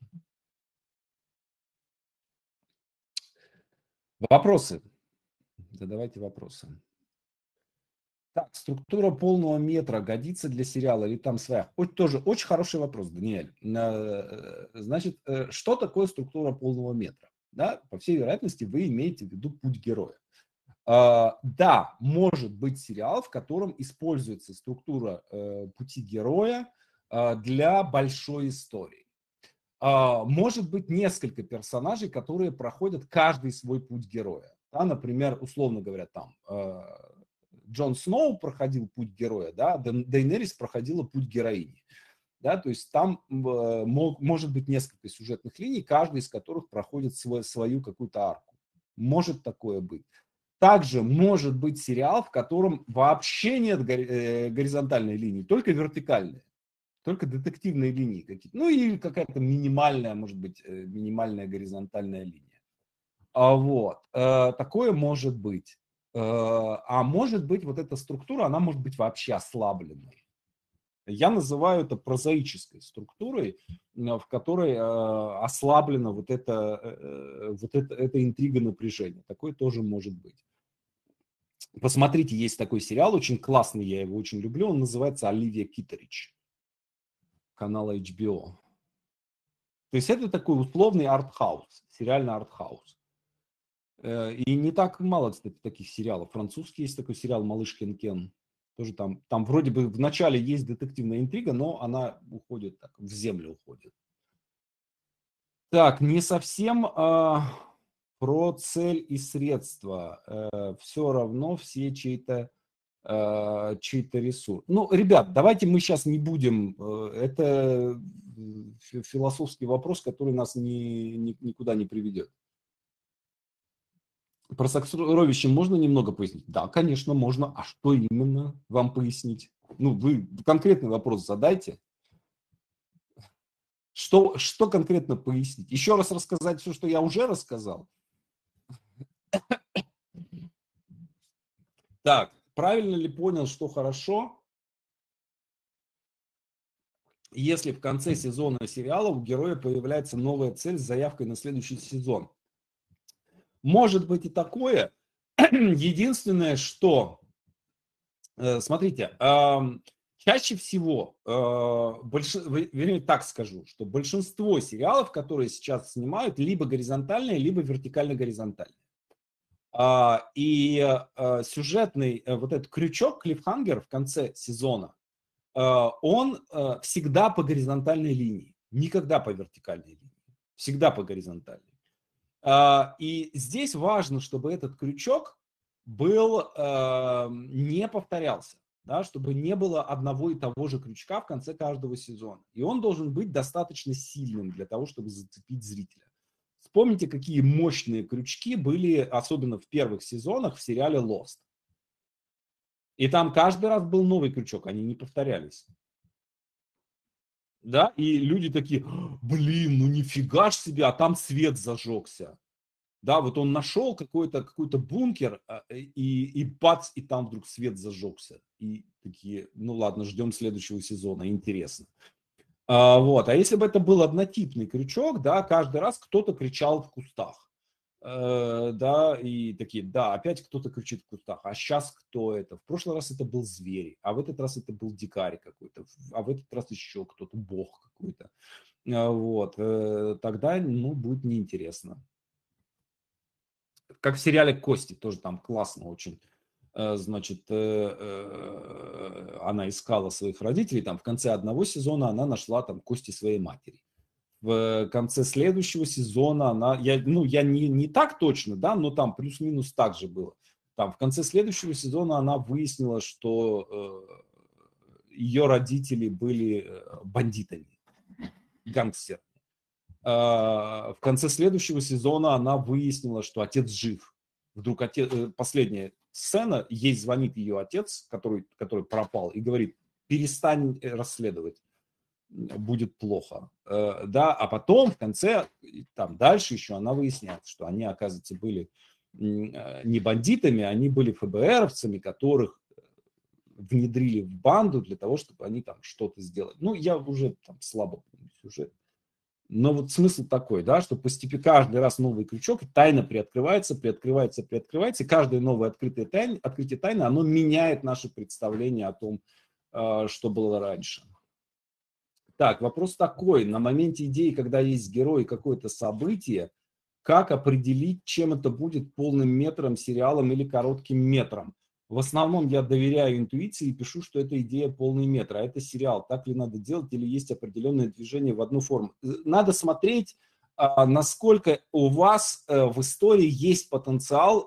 Вопросы? Задавайте вопросы. Так, структура полного метра годится для сериала или там своя? Тоже очень хороший вопрос, Даниэль. Значит, что такое структура полного метра? Да, по всей вероятности, вы имеете в виду путь героя. Да, может быть сериал, в котором используется структура пути героя для большой истории. Может быть несколько персонажей, которые проходят каждый свой путь героя. Да, например, условно говоря, там Джон Сноу проходил путь героя, да, Дейенерис проходила путь героини. Да, то есть там может быть несколько сюжетных линий, каждый из которых проходит свою какую-то арку. Может такое быть. Также может быть сериал, в котором вообще нет горизонтальной линии, только вертикальные, только детективные линии какие-то. Ну и какая-то минимальная, может быть, минимальная горизонтальная линия. Вот. Такое может быть. А может быть, вот эта структура, она может быть вообще ослабленной. Я называю это прозаической структурой, в которой ослаблена эта интрига напряжения. Такое тоже может быть. Посмотрите, есть такой сериал, очень классный, я его очень люблю, он называется «Оливия Китеридж», канала HBO. То есть это такой условный артхаус, сериальный артхаус. И не так мало, кстати, таких сериалов. Французский есть такой сериал «Малыш Кен». Тоже там вроде бы в начале есть детективная интрига, но она уходит так, в землю уходит. Так, не совсем про цель и средства. Все равно все чей-то ресурс. Ну, ребят, давайте мы сейчас не будем. Это философский вопрос, который нас никуда не приведет. Про сокровище можно немного пояснить? Да, конечно, можно. А что именно вам пояснить? Ну, вы конкретный вопрос задайте. Что конкретно пояснить? Еще раз рассказать все, что я уже рассказал? Так, правильно ли понял, что хорошо, если в конце сезона сериала у героя появляется новая цель с заявкой на следующий сезон? Может быть и такое. Единственное, что, смотрите, чаще всего, вернее так скажу, что большинство сериалов, которые сейчас снимают, либо горизонтальные, либо вертикально-горизонтальные. И сюжетный вот этот крючок, клиффхангер в конце сезона, он всегда по горизонтальной линии, никогда по вертикальной линии, всегда по горизонтальной. И здесь важно, чтобы этот крючок был, не повторялся, да, чтобы не было одного и того же крючка в конце каждого сезона. И он должен быть достаточно сильным для того, чтобы зацепить зрителя. Вспомните, какие мощные крючки были, особенно в первых сезонах в сериале Lost. И там каждый раз был новый крючок, они не повторялись. Да, и люди такие, блин, ну нифига ж себе, а там свет зажегся. Да, вот он нашел какой-то бункер, и бац, и там вдруг свет зажегся. И такие, ну ладно, ждем следующего сезона, интересно. Вот, а если бы это был однотипный крючок, да, каждый раз кто-то кричал в кустах. Да, и такие, да, опять кто-то кричит в кустах, а сейчас кто это? В прошлый раз это был зверь, а в этот раз это был дикарь какой-то, а в этот раз еще кто-то, бог какой-то. Вот, тогда, ну, будет неинтересно. Как в сериале «Кости», тоже там классно очень. Значит, она искала своих родителей, там в конце одного сезона она нашла там кости своей матери. В конце следующего сезона я не так точно, да, но там плюс-минус так же было. Там в конце следующего сезона она выяснила, что ее родители были бандитами, гангстерами. В конце следующего сезона она выяснила, что отец жив. Вдруг последняя сцена, ей звонит ее отец, который пропал, и говорит, перестань расследовать, будет плохо. Да, а потом в конце, там дальше еще она выясняет, что они, оказывается, были не бандитами, они были ФБРовцами, которых внедрили в банду для того, чтобы они там что-то сделали. Ну, я уже там слабо помню сюжет. Но вот смысл такой, да, что постепенно каждый раз новый крючок, тайна приоткрывается, приоткрывается, приоткрывается, и каждое новое открытие тайны, оно меняет наше представление о том, что было раньше. Так, вопрос такой, на моменте идеи, когда есть герой и какое-то событие, как определить, чем это будет, полным метром, сериалом или коротким метром? В основном я доверяю интуиции и пишу, что это идея полный метр, а это сериал. Так ли надо делать или есть определенное движение в одну форму? Надо смотреть, насколько у вас в истории есть потенциал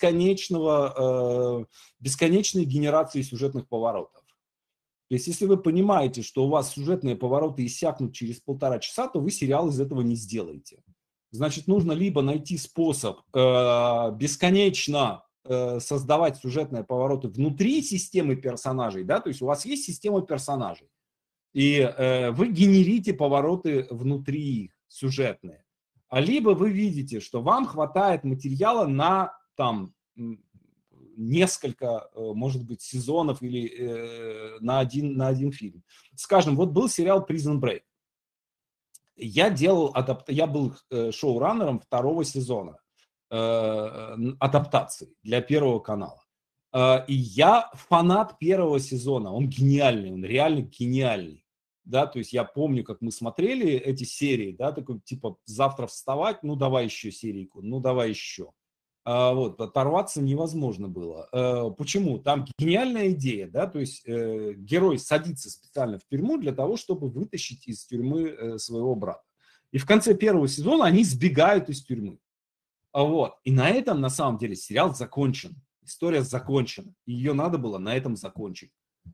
бесконечной генерации сюжетных поворотов. То есть, если вы понимаете, что у вас сюжетные повороты иссякнут через 1,5 часа, то вы сериал из этого не сделаете. Значит, нужно либо найти способ бесконечно создавать сюжетные повороты внутри системы персонажей, да, то есть у вас есть система персонажей, и вы генерите повороты внутри их, сюжетные. А либо вы видите, что вам хватает материала на там несколько, может быть, сезонов или на один фильм. Скажем, вот был сериал Prison Break. Я был шоураннером 2-го сезона адаптации для Первого канала. И я фанат 1-го сезона. Он гениальный, он реально гениальный. Да, то есть я помню, как мы смотрели эти серии, да, такой типа завтра вставать, ну давай еще серийку, ну давай еще. Вот, оторваться невозможно было. Почему? Там гениальная идея, да, то есть герой садится специально в тюрьму для того, чтобы вытащить из тюрьмы своего брата. И в конце 1-го сезона они сбегают из тюрьмы. Вот. И на этом, на самом деле, сериал закончен. История закончена. Ее надо было на этом закончить.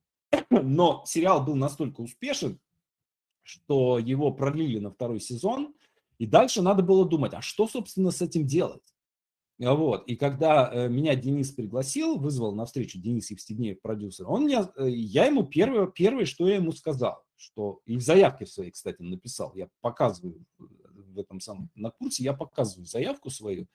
Но сериал был настолько успешен, что его продлили на 2-й сезон. И дальше надо было думать, а что, собственно, с этим делать? Вот. И когда меня Денис пригласил, вызвал на встречу, Денис Евстигнеев, продюсер, я ему первое, что я ему сказал, что и в заявке своей, кстати, написал, я показываю в этом самом, на курсе я показываю заявку свою,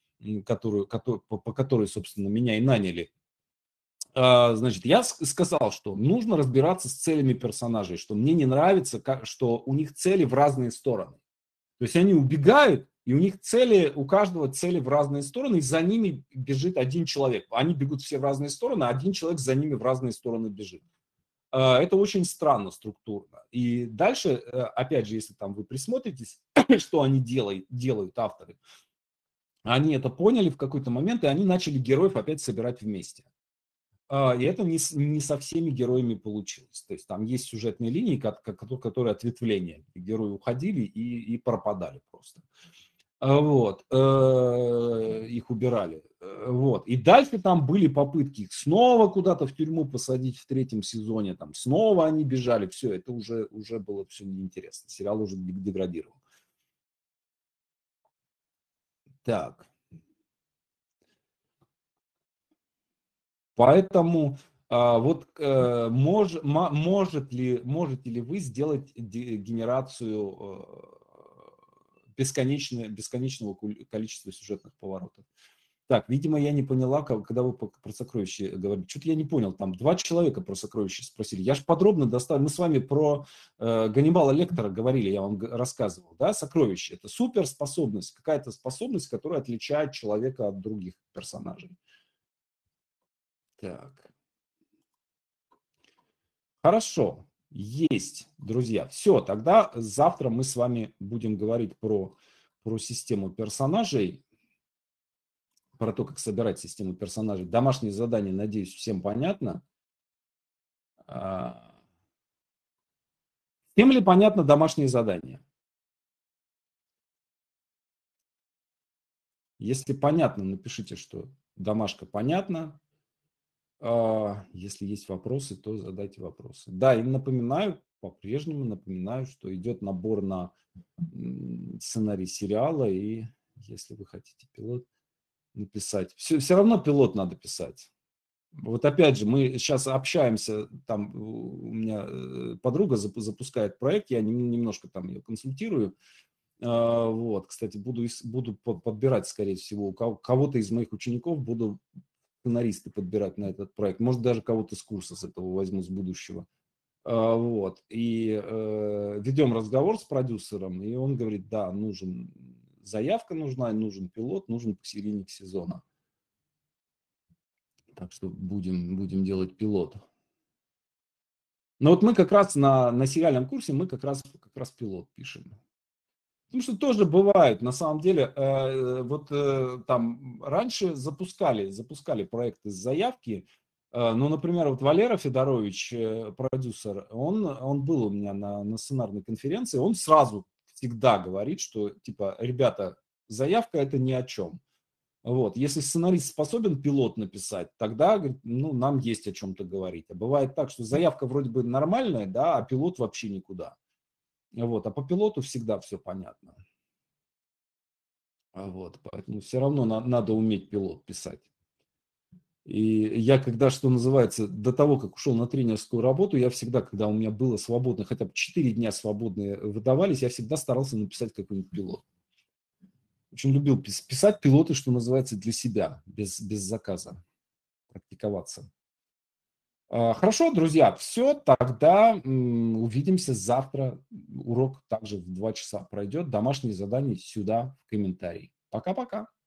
по которой, собственно, меня и наняли. Значит, я сказал, что нужно разбираться с целями персонажей, что мне не нравится, что у них цели в разные стороны. То есть они убегают, и у них цели, у каждого цели в разные стороны, и за ними бежит один человек. Они бегут все в разные стороны, а один человек за ними в разные стороны бежит. Это очень странно структурно. И дальше, опять же, если там вы присмотритесь, что они делают авторы, они это поняли в какой-то момент, и они начали героев опять собирать вместе. И это не со всеми героями получилось. То есть там есть сюжетные линии, которые ответвления. Герои уходили и пропадали просто. Вот. Их убирали. Вот. И дальше там были попытки их снова куда-то в тюрьму посадить в 3-м сезоне. Там снова они бежали. Все, это уже было все неинтересно. Сериал уже деградировал. Так. Поэтому вот можете ли вы сделать генерацию бесконечного количества сюжетных поворотов? Так, видимо, я не поняла, когда вы про сокровища говорили. Что-то я не понял. Там 2 человека про сокровища спросили. Я же подробно достал. Мы с вами про Ганнибала Лектора говорили, я вам рассказывал. Да? Сокровище – это суперспособность, какая-то способность, которая отличает человека от других персонажей. Так. Хорошо, есть, друзья. Все, тогда завтра мы с вами будем говорить про систему персонажей, про то, как собирать систему персонажей. Домашнее задание, надеюсь, всем понятно. Всем ли понятно домашнее задание? Если понятно, напишите, что домашка понятна. Если есть вопросы, то задайте вопросы. Да, и напоминаю, по-прежнему напоминаю, что идет набор на сценарий сериала, и если вы хотите пилот, написать. Все равно пилот надо писать. Вот опять же, мы сейчас общаемся, там у меня подруга запускает проект, я немножко там ее консультирую. Вот, кстати, буду подбирать, скорее всего, кого-то из моих учеников буду сценаристы подбирать на этот проект. Может, даже кого-то с курса с этого возьму, с будущего. Вот, и ведем разговор с продюсером, и он говорит, да, заявка нужна, нужен пилот, нужен посередине сезона. Так что будем делать пилот. Но вот мы как раз на сериальном курсе, мы как раз пилот пишем. Потому что тоже бывает, на самом деле, там раньше запускали проекты с заявки. Ну, например, вот Валера Федорович, продюсер, он был у меня на сценарной конференции, он сразу всегда говорит, что, типа, ребята, заявка это ни о чем. Вот. Если сценарист способен пилот написать, тогда, говорит, ну, нам есть о чем-то говорить. А бывает так, что заявка вроде бы нормальная, да, а пилот вообще никуда. Вот. А по пилоту всегда все понятно. Вот. Поэтому все равно надо уметь пилот писать. И я когда, что называется, до того, как ушел на тренерскую работу, я всегда, когда у меня было свободно, хотя бы 4 дня свободные выдавались, я всегда старался написать какой-нибудь пилот. Очень любил писать пилоты, что называется, для себя, без заказа, практиковаться. Хорошо, друзья, все, тогда увидимся завтра. Урок также в 2 часа пройдет. Домашние задания сюда, в комментарии. Пока-пока.